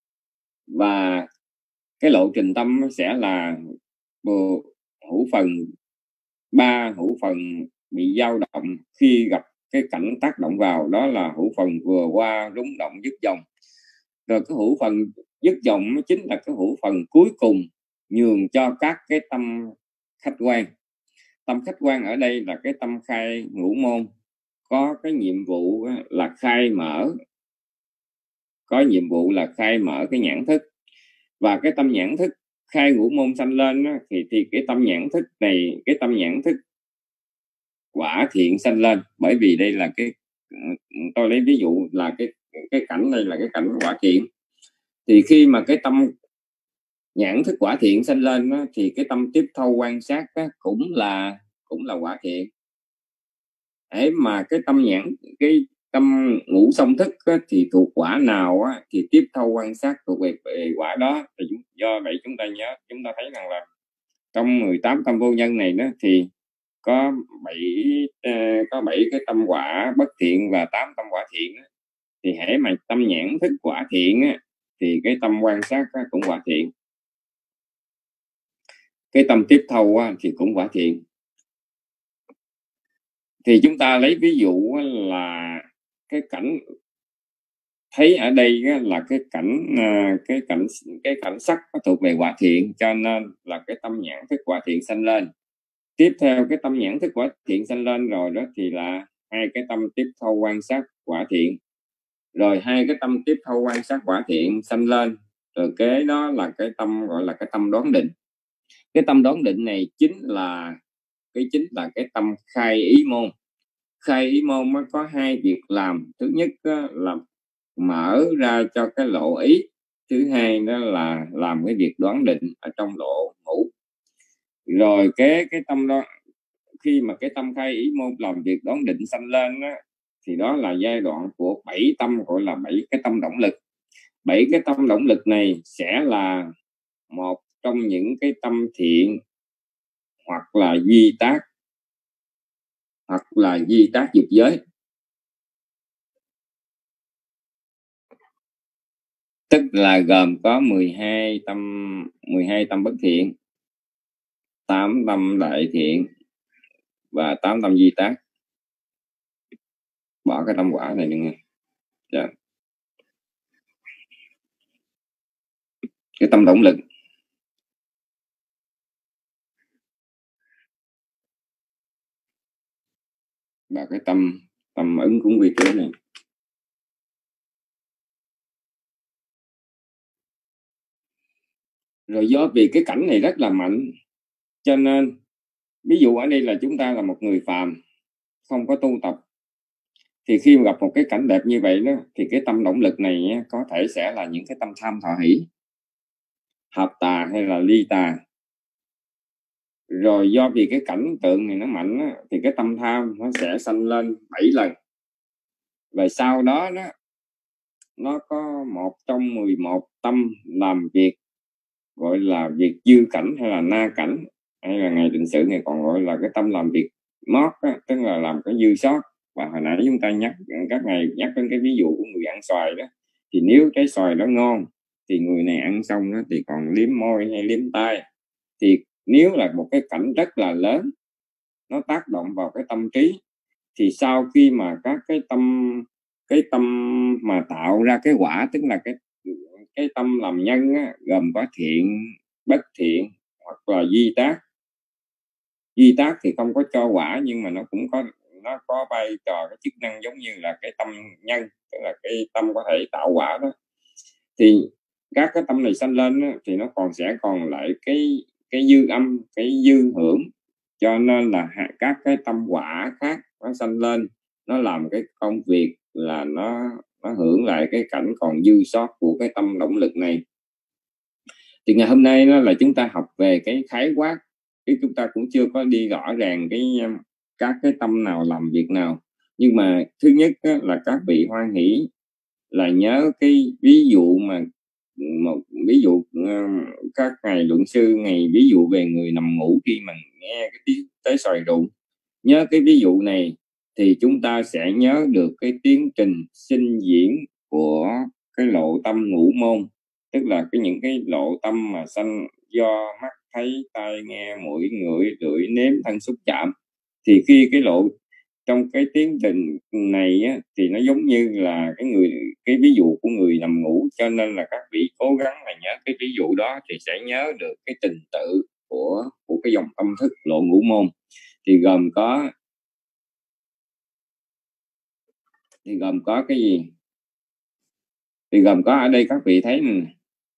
và cái lộ trình tâm sẽ là hữu phần ba hữu phần bị dao động khi gặp cái cảnh tác động vào, đó là hữu phần vừa qua rúng động dứt dòng. Rồi cái hữu phần dứt vọng chính là cái hữu phần cuối cùng, nhường cho các cái tâm khách quan. Tâm khách quan ở đây là cái tâm khai ngũ môn, có cái nhiệm vụ là khai mở, có nhiệm vụ là khai mở cái nhãn thức. Và cái tâm nhãn thức khai ngũ môn sanh lên đó, thì thì cái tâm nhãn thức này, cái tâm nhãn thức quả thiện sanh lên. Bởi vì đây là cái, tôi lấy ví dụ là cái cái cảnh đây là cái cảnh quả thiện. Thì khi mà cái tâm nhãn thức quả thiện sanh lên đó, thì cái tâm tiếp thâu quan sát đó, cũng là cũng là quả thiện. Ấy mà cái tâm nhãn, cái tâm ngũ song thức á, thì thuộc quả nào á, thì tiếp thâu quan sát thuộc về, về quả đó. Thì do vậy chúng ta nhớ, chúng ta thấy rằng là trong mười tám tâm vô nhân này đó, thì có bảy uh, có bảy cái tâm quả bất thiện và tám tâm quả thiện. Thì hễ mà tâm nhãn thức quả thiện á, thì cái tâm quan sát á, cũng quả thiện. Cái tâm tiếp thâu á, thì cũng quả thiện. Thì chúng ta lấy ví dụ là cái cảnh thấy ở đây là cái cảnh cái cảnh cái cảnh sắc thuộc về quả thiện, cho nên là cái tâm nhãn thức quả thiện sanh lên. Tiếp theo cái tâm nhãn thức quả thiện sanh lên rồi đó, thì là hai cái tâm tiếp thâu quan sát quả thiện. Rồi hai cái tâm tiếp thâu quan sát quả thiện sanh lên, rồi kế đó là cái tâm gọi là cái tâm đoán định. Cái tâm đoán định này chính là cái chính là cái tâm khai ý môn. Khai ý môn mới có hai việc làm. Thứ nhất là mở ra cho cái lộ ý, thứ hai đó là làm cái việc đoán định ở trong lộ ngũ. Rồi cái cái tâm đó, khi mà cái tâm khai ý môn làm việc đoán định sanh lên đó, thì đó là giai đoạn của bảy tâm, gọi là bảy cái tâm động lực. Bảy cái tâm động lực này sẽ là một trong những cái tâm thiện, hoặc là duy tác, hoặc là duy tác dục giới. Tức là gồm có mười hai tâm mười hai tâm bất thiện, tám tâm đại thiện và tám tâm duy tác. Bỏ cái tâm quả này đừng nghe. Dạ. Cái tâm động lực. Và cái tâm tâm ứng cúng quy tế này. Rồi do vì cái cảnh này rất là mạnh, cho nên ví dụ ở đây là chúng ta là một người phàm không có tu tập, thì khi mà gặp một cái cảnh đẹp như vậy đó, thì cái tâm động lực này có thể sẽ là những cái tâm tham thọ hỷ, hợp tà hay là ly tà. Rồi do vì cái cảnh tượng này nó mạnh á, thì cái tâm tham nó sẽ sanh lên bảy lần. Và sau đó đó nó có một trong mười một tâm làm việc gọi là việc dư cảnh hay là na cảnh, hay là ngày định sự này còn gọi là cái tâm làm việc mót á, tức là làm cái dư sót. Và hồi nãy chúng ta nhắc các ngày nhắc đến cái ví dụ của người ăn xoài đó, thì nếu cái xoài đó ngon thì người này ăn xong đó, thì còn liếm môi hay liếm tai. Thì nếu là một cái cảnh rất là lớn, nó tác động vào cái tâm trí, thì sau khi mà các cái tâm cái tâm mà tạo ra cái quả, tức là cái cái tâm làm nhân á, gồm có thiện, bất thiện hoặc là duy tác. Duy tác thì không có cho quả, nhưng mà nó cũng có nó có vai trò cái chức năng giống như là cái tâm nhân, tức là cái tâm có thể tạo quả đó. Thì các cái tâm này sanh lên á, thì nó còn sẽ còn lại cái cái dư âm, cái dư hưởng. Cho nên là các cái tâm quả khác nó sanh lên, nó làm cái công việc là nó nó hưởng lại cái cảnh còn dư sót của cái tâm động lực này. Thì ngày hôm nay đó là chúng ta học về cái khái quát, chứ chúng ta cũng chưa có đi rõ ràng cái các cái tâm nào làm việc nào. Nhưng mà thứ nhất á, là các vị hoan hỷ là nhớ cái ví dụ mà một ví dụ uh, các ngài luận sư ngày ví dụ về người nằm ngủ khi mà nghe cái tiếng tới xoài rụng. Nhớ cái ví dụ này thì chúng ta sẽ nhớ được cái tiến trình sinh diễn của cái lộ tâm ngũ môn, tức là cái những cái lộ tâm mà sanh do mắt thấy, tai nghe, mũi ngửi, lưỡi nếm, thân xúc chạm. Thì khi cái lộ trong cái tiến trình này á, thì nó giống như là cái người cái ví dụ của người nằm ngủ, cho nên là các vị cố gắng là nhớ cái ví dụ đó thì sẽ nhớ được cái trình tự của của cái dòng tâm thức lộ ngũ môn. Thì gồm có thì gồm có cái gì? Thì gồm có ở đây các vị thấy này,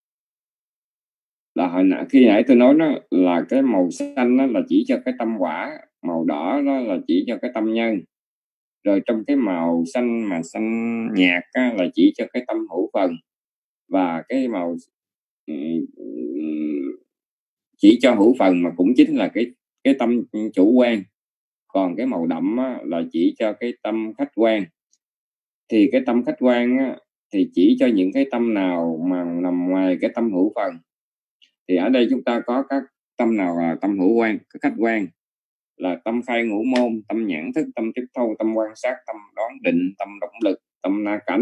là hồi nãy khi nãy tôi nói đó là cái màu xanh đó là chỉ cho cái tâm quả, màu đỏ đó là chỉ cho cái tâm nhân, rồi trong cái màu xanh mà xanh nhạt á, là chỉ cho cái tâm hữu phần, và cái màu chỉ cho hữu phần mà cũng chính là cái cái tâm chủ quan, còn cái màu đậm á, là chỉ cho cái tâm khách quan. Thì cái tâm khách quan á, thì chỉ cho những cái tâm nào mà nằm ngoài cái tâm hữu phần. Thì ở đây chúng ta có các tâm nào là tâm hữu quan, cái khách quan là tâm khai ngũ môn, tâm nhãn thức, tâm tiếp thâu, tâm quan sát, tâm đoán định, tâm động lực, tâm na cảnh.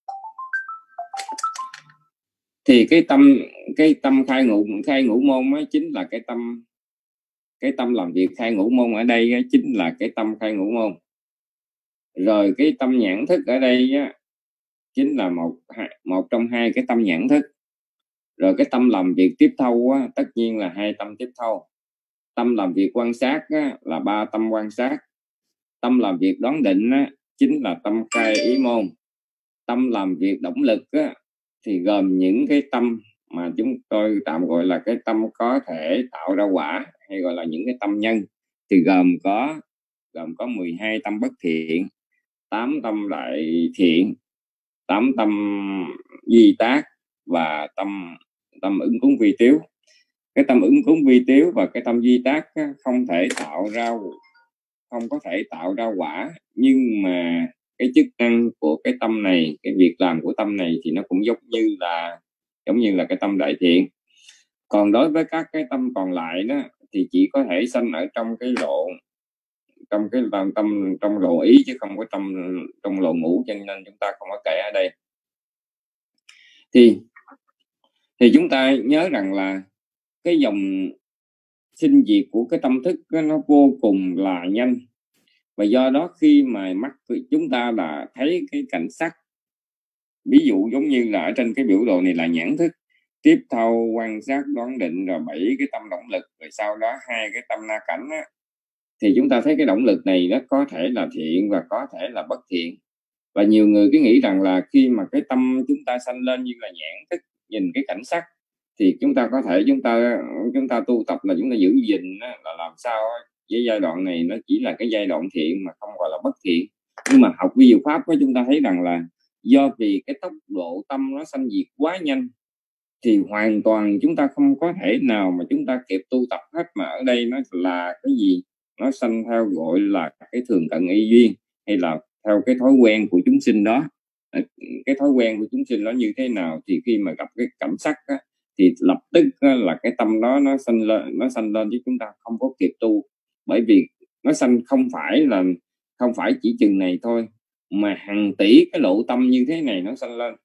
Thì cái tâm cái tâm khai ngũ khai ngũ môn ấy chính là cái tâm cái tâm làm việc khai ngũ môn ở đây ấy, chính là cái tâm khai ngũ môn. Rồi cái tâm nhãn thức ở đây á, chính là một một trong hai cái tâm nhãn thức. Rồi cái tâm làm việc tiếp thâu á, tất nhiên là hai tâm tiếp thâu. Tâm làm việc quan sát á, là ba tâm quan sát. Tâm làm việc đoán định á, chính là tâm khai ý môn. Tâm làm việc động lực á, thì gồm những cái tâm mà chúng tôi tạm gọi là cái tâm có thể tạo ra quả, hay gọi là những cái tâm nhân. Thì gồm có gồm có mười hai tâm bất thiện, tám tâm đại thiện, tám tâm di tác và tâm tâm ứng cúng vi tiếu. Cái tâm ứng cúng vi tiếu và cái tâm di tác á, không thể tạo ra không có thể tạo ra quả, nhưng mà cái chức năng của cái tâm này, cái việc làm của tâm này thì nó cũng giống như là giống như là cái tâm đại thiện. Còn đối với các cái tâm còn lại đó thì chỉ có thể sanh ở trong cái lộ trong cái tâm, tâm trong lộ ý, chứ không có tâm trong lộ ngũ, cho nên chúng ta không có kể ở đây. Thì thì chúng ta nhớ rằng là cái dòng sinh diệt của cái tâm thức đó, nó vô cùng là nhanh, và do đó khi mà mắt chúng ta đã thấy cái cảnh sắc, ví dụ giống như là ở trên cái biểu đồ này là nhãn thức, tiếp thâu, quan sát, đoán định, rồi bảy cái tâm động lực, rồi sau đó hai cái tâm na cảnh á, thì chúng ta thấy cái động lực này nó có thể là thiện và có thể là bất thiện. Và nhiều người cứ nghĩ rằng là khi mà cái tâm chúng ta sanh lên như là nhãn thức, nhìn cái cảnh sắc, thì chúng ta có thể chúng ta chúng ta tu tập là chúng ta giữ gìn là làm sao với giai đoạn này nó chỉ là cái giai đoạn thiện mà không gọi là bất thiện. Nhưng mà học vi diệu pháp của chúng ta thấy rằng là do vì cái tốc độ tâm nó sanh diệt quá nhanh, thì hoàn toàn chúng ta không có thể nào mà chúng ta kịp tu tập hết. Mà ở đây nó là cái gì? Nó sanh theo gọi là cái thường cận y duyên, hay là theo cái thói quen của chúng sinh đó. Cái thói quen của chúng sinh nó như thế nào, thì khi mà gặp cái cảnh sắc á, thì lập tức á, là cái tâm đó nó sanh lên nó sanh lên chứ chúng ta không có kịp tu. Bởi vì nó sanh không phải là không phải chỉ chừng này thôi, mà hàng tỷ cái lộ tâm như thế này nó sanh lên.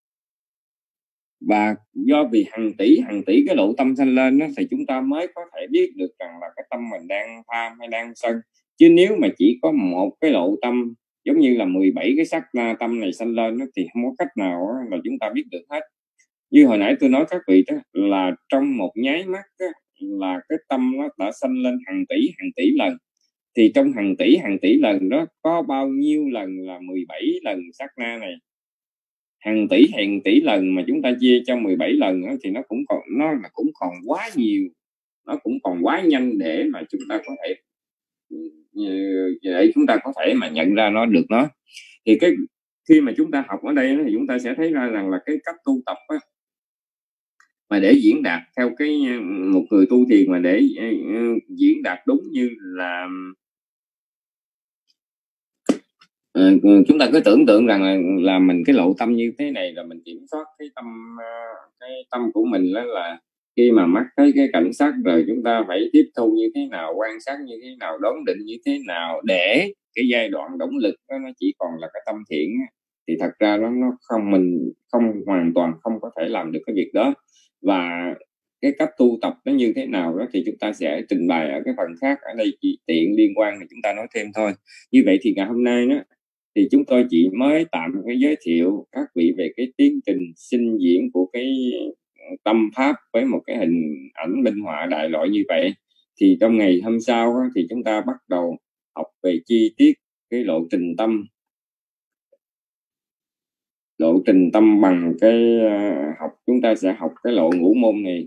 Và do vì hàng tỷ hàng tỷ cái lộ tâm sanh lên đó, thì chúng ta mới có thể biết được rằng là cái tâm mình đang tham hay đang sân. Chứ nếu mà chỉ có một cái lộ tâm giống như là mười bảy cái sắc na tâm này sanh lên đó, thì không có cách nào là chúng ta biết được hết. Như hồi nãy tôi nói các vị đó, là trong một nháy mắt đó, là cái tâm nó đã sanh lên hàng tỷ hàng tỷ lần. Thì trong hàng tỷ hàng tỷ lần đó có bao nhiêu lần là mười bảy lần sát na này? Hàng tỷ hàng tỷ lần mà chúng ta chia cho mười bảy lần đó, thì nó cũng còn nó là cũng còn quá nhiều, nó cũng còn quá nhanh để mà chúng ta có thể để chúng ta có thể mà nhận ra nó được nó. Thì cái khi mà chúng ta học ở đây thì chúng ta sẽ thấy ra rằng là cái cách tu tập á, mà để diễn đạt theo cái một người tu thiền mà để diễn đạt đúng như là uh, chúng ta cứ tưởng tượng rằng là, là mình cái lộ tâm như thế này là mình kiểm soát cái tâm cái tâm của mình, đó là khi mà mắt thấy cái cảnh sắc rồi chúng ta phải tiếp thu như thế nào, quan sát như thế nào, đoán định như thế nào, để cái giai đoạn động lực đó, nó chỉ còn là cái tâm thiện. Thì thật ra nó nó không mình không hoàn toàn không có thể làm được cái việc đó. Và cái cách tu tập nó như thế nào đó thì chúng ta sẽ trình bày ở cái phần khác. Ở đây chỉ tiện liên quan thì chúng ta nói thêm thôi. Như vậy thì ngày hôm nay đó thì chúng tôi chỉ mới tạm cái giới thiệu các vị về cái tiến trình sinh diễn của cái tâm pháp với một cái hình ảnh minh họa đại loại như vậy. Thì trong ngày hôm sau đó, thì chúng ta bắt đầu học về chi tiết cái lộ trình tâm, lộ trình tâm bằng cái uh, học chúng ta sẽ học cái lộ ngũ môn này.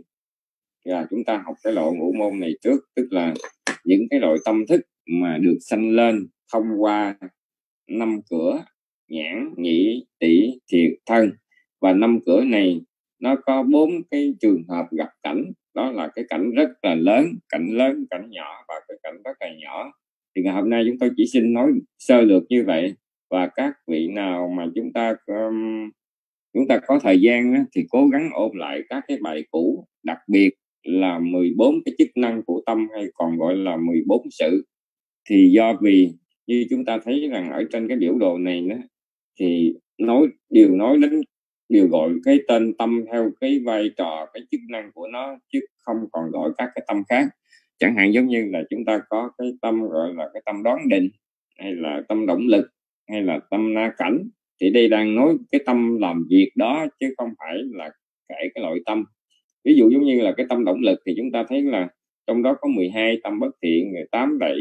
Và chúng ta học cái lộ ngũ môn này trước, tức là những cái loại tâm thức mà được sanh lên thông qua năm cửa nhãn, nhĩ, tỷ, thiệt, thân. Và năm cửa này nó có bốn cái trường hợp gặp cảnh, đó là cái cảnh rất là lớn, cảnh lớn, cảnh nhỏ và cái cảnh rất là nhỏ. Thì ngày hôm nay chúng tôi chỉ xin nói sơ lược như vậy. Và các vị nào mà chúng ta um, chúng ta có thời gian đó, thì cố gắng ôn lại các cái bài cũ, đặc biệt là mười bốn cái chức năng của tâm, hay còn gọi là mười bốn sự. Thì do vì như chúng ta thấy rằng ở trên cái biểu đồ này đó, thì nói đều nói đến đều gọi cái tên tâm theo cái vai trò, cái chức năng của nó, chứ không còn gọi các cái tâm khác. Chẳng hạn giống như là chúng ta có cái tâm gọi là cái tâm đoán định, hay là tâm động lực, hay là tâm na cảnh. Thì đây đang nói cái tâm làm việc đó, chứ không phải là kể cái loại tâm. Ví dụ giống như là cái tâm động lực thì chúng ta thấy là trong đó có mười hai tâm bất thiện, rồi tám đại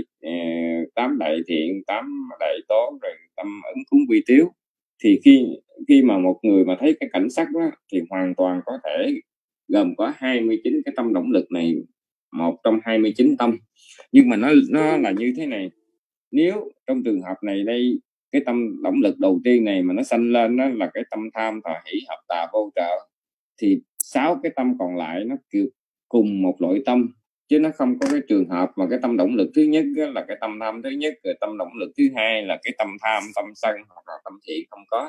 tám đại thiện, tám đại tố, rồi tâm ứng cúng vi tiếu. Thì khi khi mà một người mà thấy cái cảnh sắc đó, thì hoàn toàn có thể gồm có hai mươi chín cái tâm động lực này, một trong hai mươi chín tâm. Nhưng mà nó nó là như thế này, nếu trong trường hợp này đây, cái tâm động lực đầu tiên này mà nó sanh lên đó là cái tâm tham, thọ hỷ, hợp tà, vô trợ, thì sáu cái tâm còn lại nó kiểu cùng một loại tâm, chứ nó không có cái trường hợp mà cái tâm động lực thứ nhất là cái tâm tham thứ nhất, rồi tâm động lực thứ hai là cái tâm tham, tâm sân hoặc là tâm thiện, không có,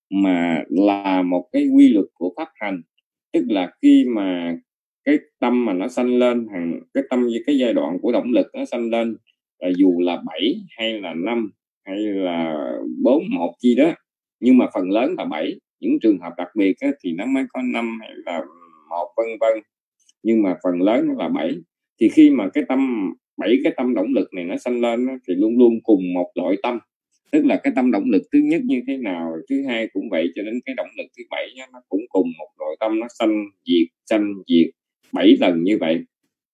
mà là một cái quy luật của pháp hành. Tức là khi mà cái tâm mà nó sanh lên, hàng cái tâm với cái giai đoạn của động lực nó sanh lên, là dù là bảy hay là năm hay là bốn một chi đó, nhưng mà phần lớn là bảy. Những trường hợp đặc biệt á, thì nó mới có năm hay là một vân vân, nhưng mà phần lớn nó là bảy. Thì khi mà cái tâm bảy cái tâm động lực này nó sanh lên á, thì luôn luôn cùng một loại tâm, tức là cái tâm động lực thứ nhất như thế nào, thứ hai cũng vậy, cho đến cái động lực thứ bảy nhá, nó cũng cùng một loại tâm, nó sanh diệt sanh diệt bảy lần như vậy.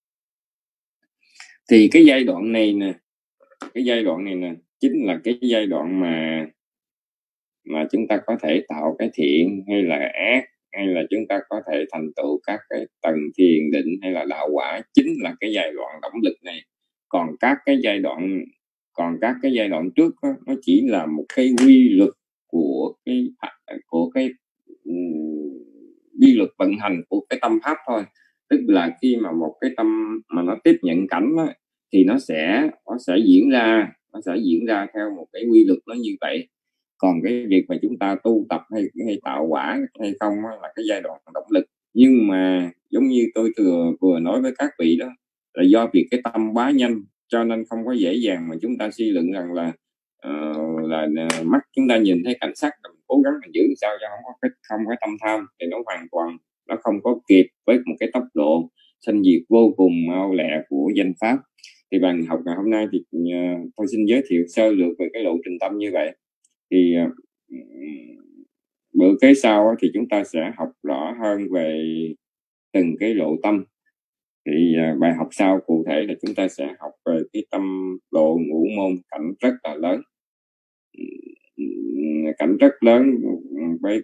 Thì cái giai đoạn này nè, cái giai đoạn này nè chính là cái giai đoạn mà mà chúng ta có thể tạo cái thiện hay là ác, hay là chúng ta có thể thành tựu các cái tầng thiền định hay là đạo quả, chính là cái giai đoạn động lực này. Còn các cái giai đoạn còn các cái giai đoạn trước đó, nó chỉ là một cái quy luật của cái của cái um, quy luật vận hành của cái tâm pháp thôi. Tức là khi mà một cái tâm mà nó tiếp nhận cảnh đó, thì nó sẽ nó sẽ diễn ra nó sẽ diễn ra theo một cái quy luật nó như vậy. Còn cái việc mà chúng ta tu tập hay, hay tạo quả hay không là cái giai đoạn động lực. Nhưng mà giống như tôi vừa, vừa nói với các vị đó, là do việc cái tâm quá nhanh, cho nên không có dễ dàng mà chúng ta suy luận rằng là uh, là uh, mắt chúng ta nhìn thấy cảnh sắc, mình cố gắng mình giữ sao cho không có cái không có tâm tham, thì nó hoàn toàn nó không có kịp với một cái tốc độ sanh diệt vô cùng mau lẹ của danh pháp. Thì bài học ngày hôm nay thì uh, tôi xin giới thiệu sơ lược về cái lộ trình tâm như vậy. Thì uh, bữa kế sau thì chúng ta sẽ học rõ hơn về từng cái lộ tâm. Thì uh, bài học sau cụ thể là chúng ta sẽ học về cái tâm độ ngũ môn, cảnh rất là lớn, cảnh rất lớn với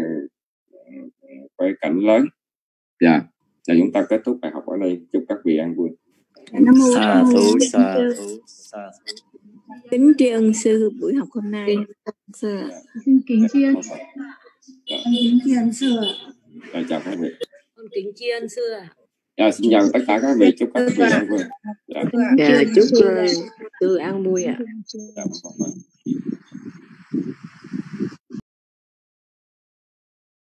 với cảnh lớn. Dạ, yeah. Và chúng ta kết thúc bài học ở đây. Chúc các vị an vui. Sa thú, sa thú, sa thú. Kính tri ân sư buổi học hôm nay. Sư ạ. Xin kính tri ân. Kính tri ân sư ạ. Dạ, chào các vị. Kính tri ân sư ạ. Dạ, xin chào tất cả các vị. Chúc các vị an vui. Dạ, dạ chúc sư an vui ạ. Dạ,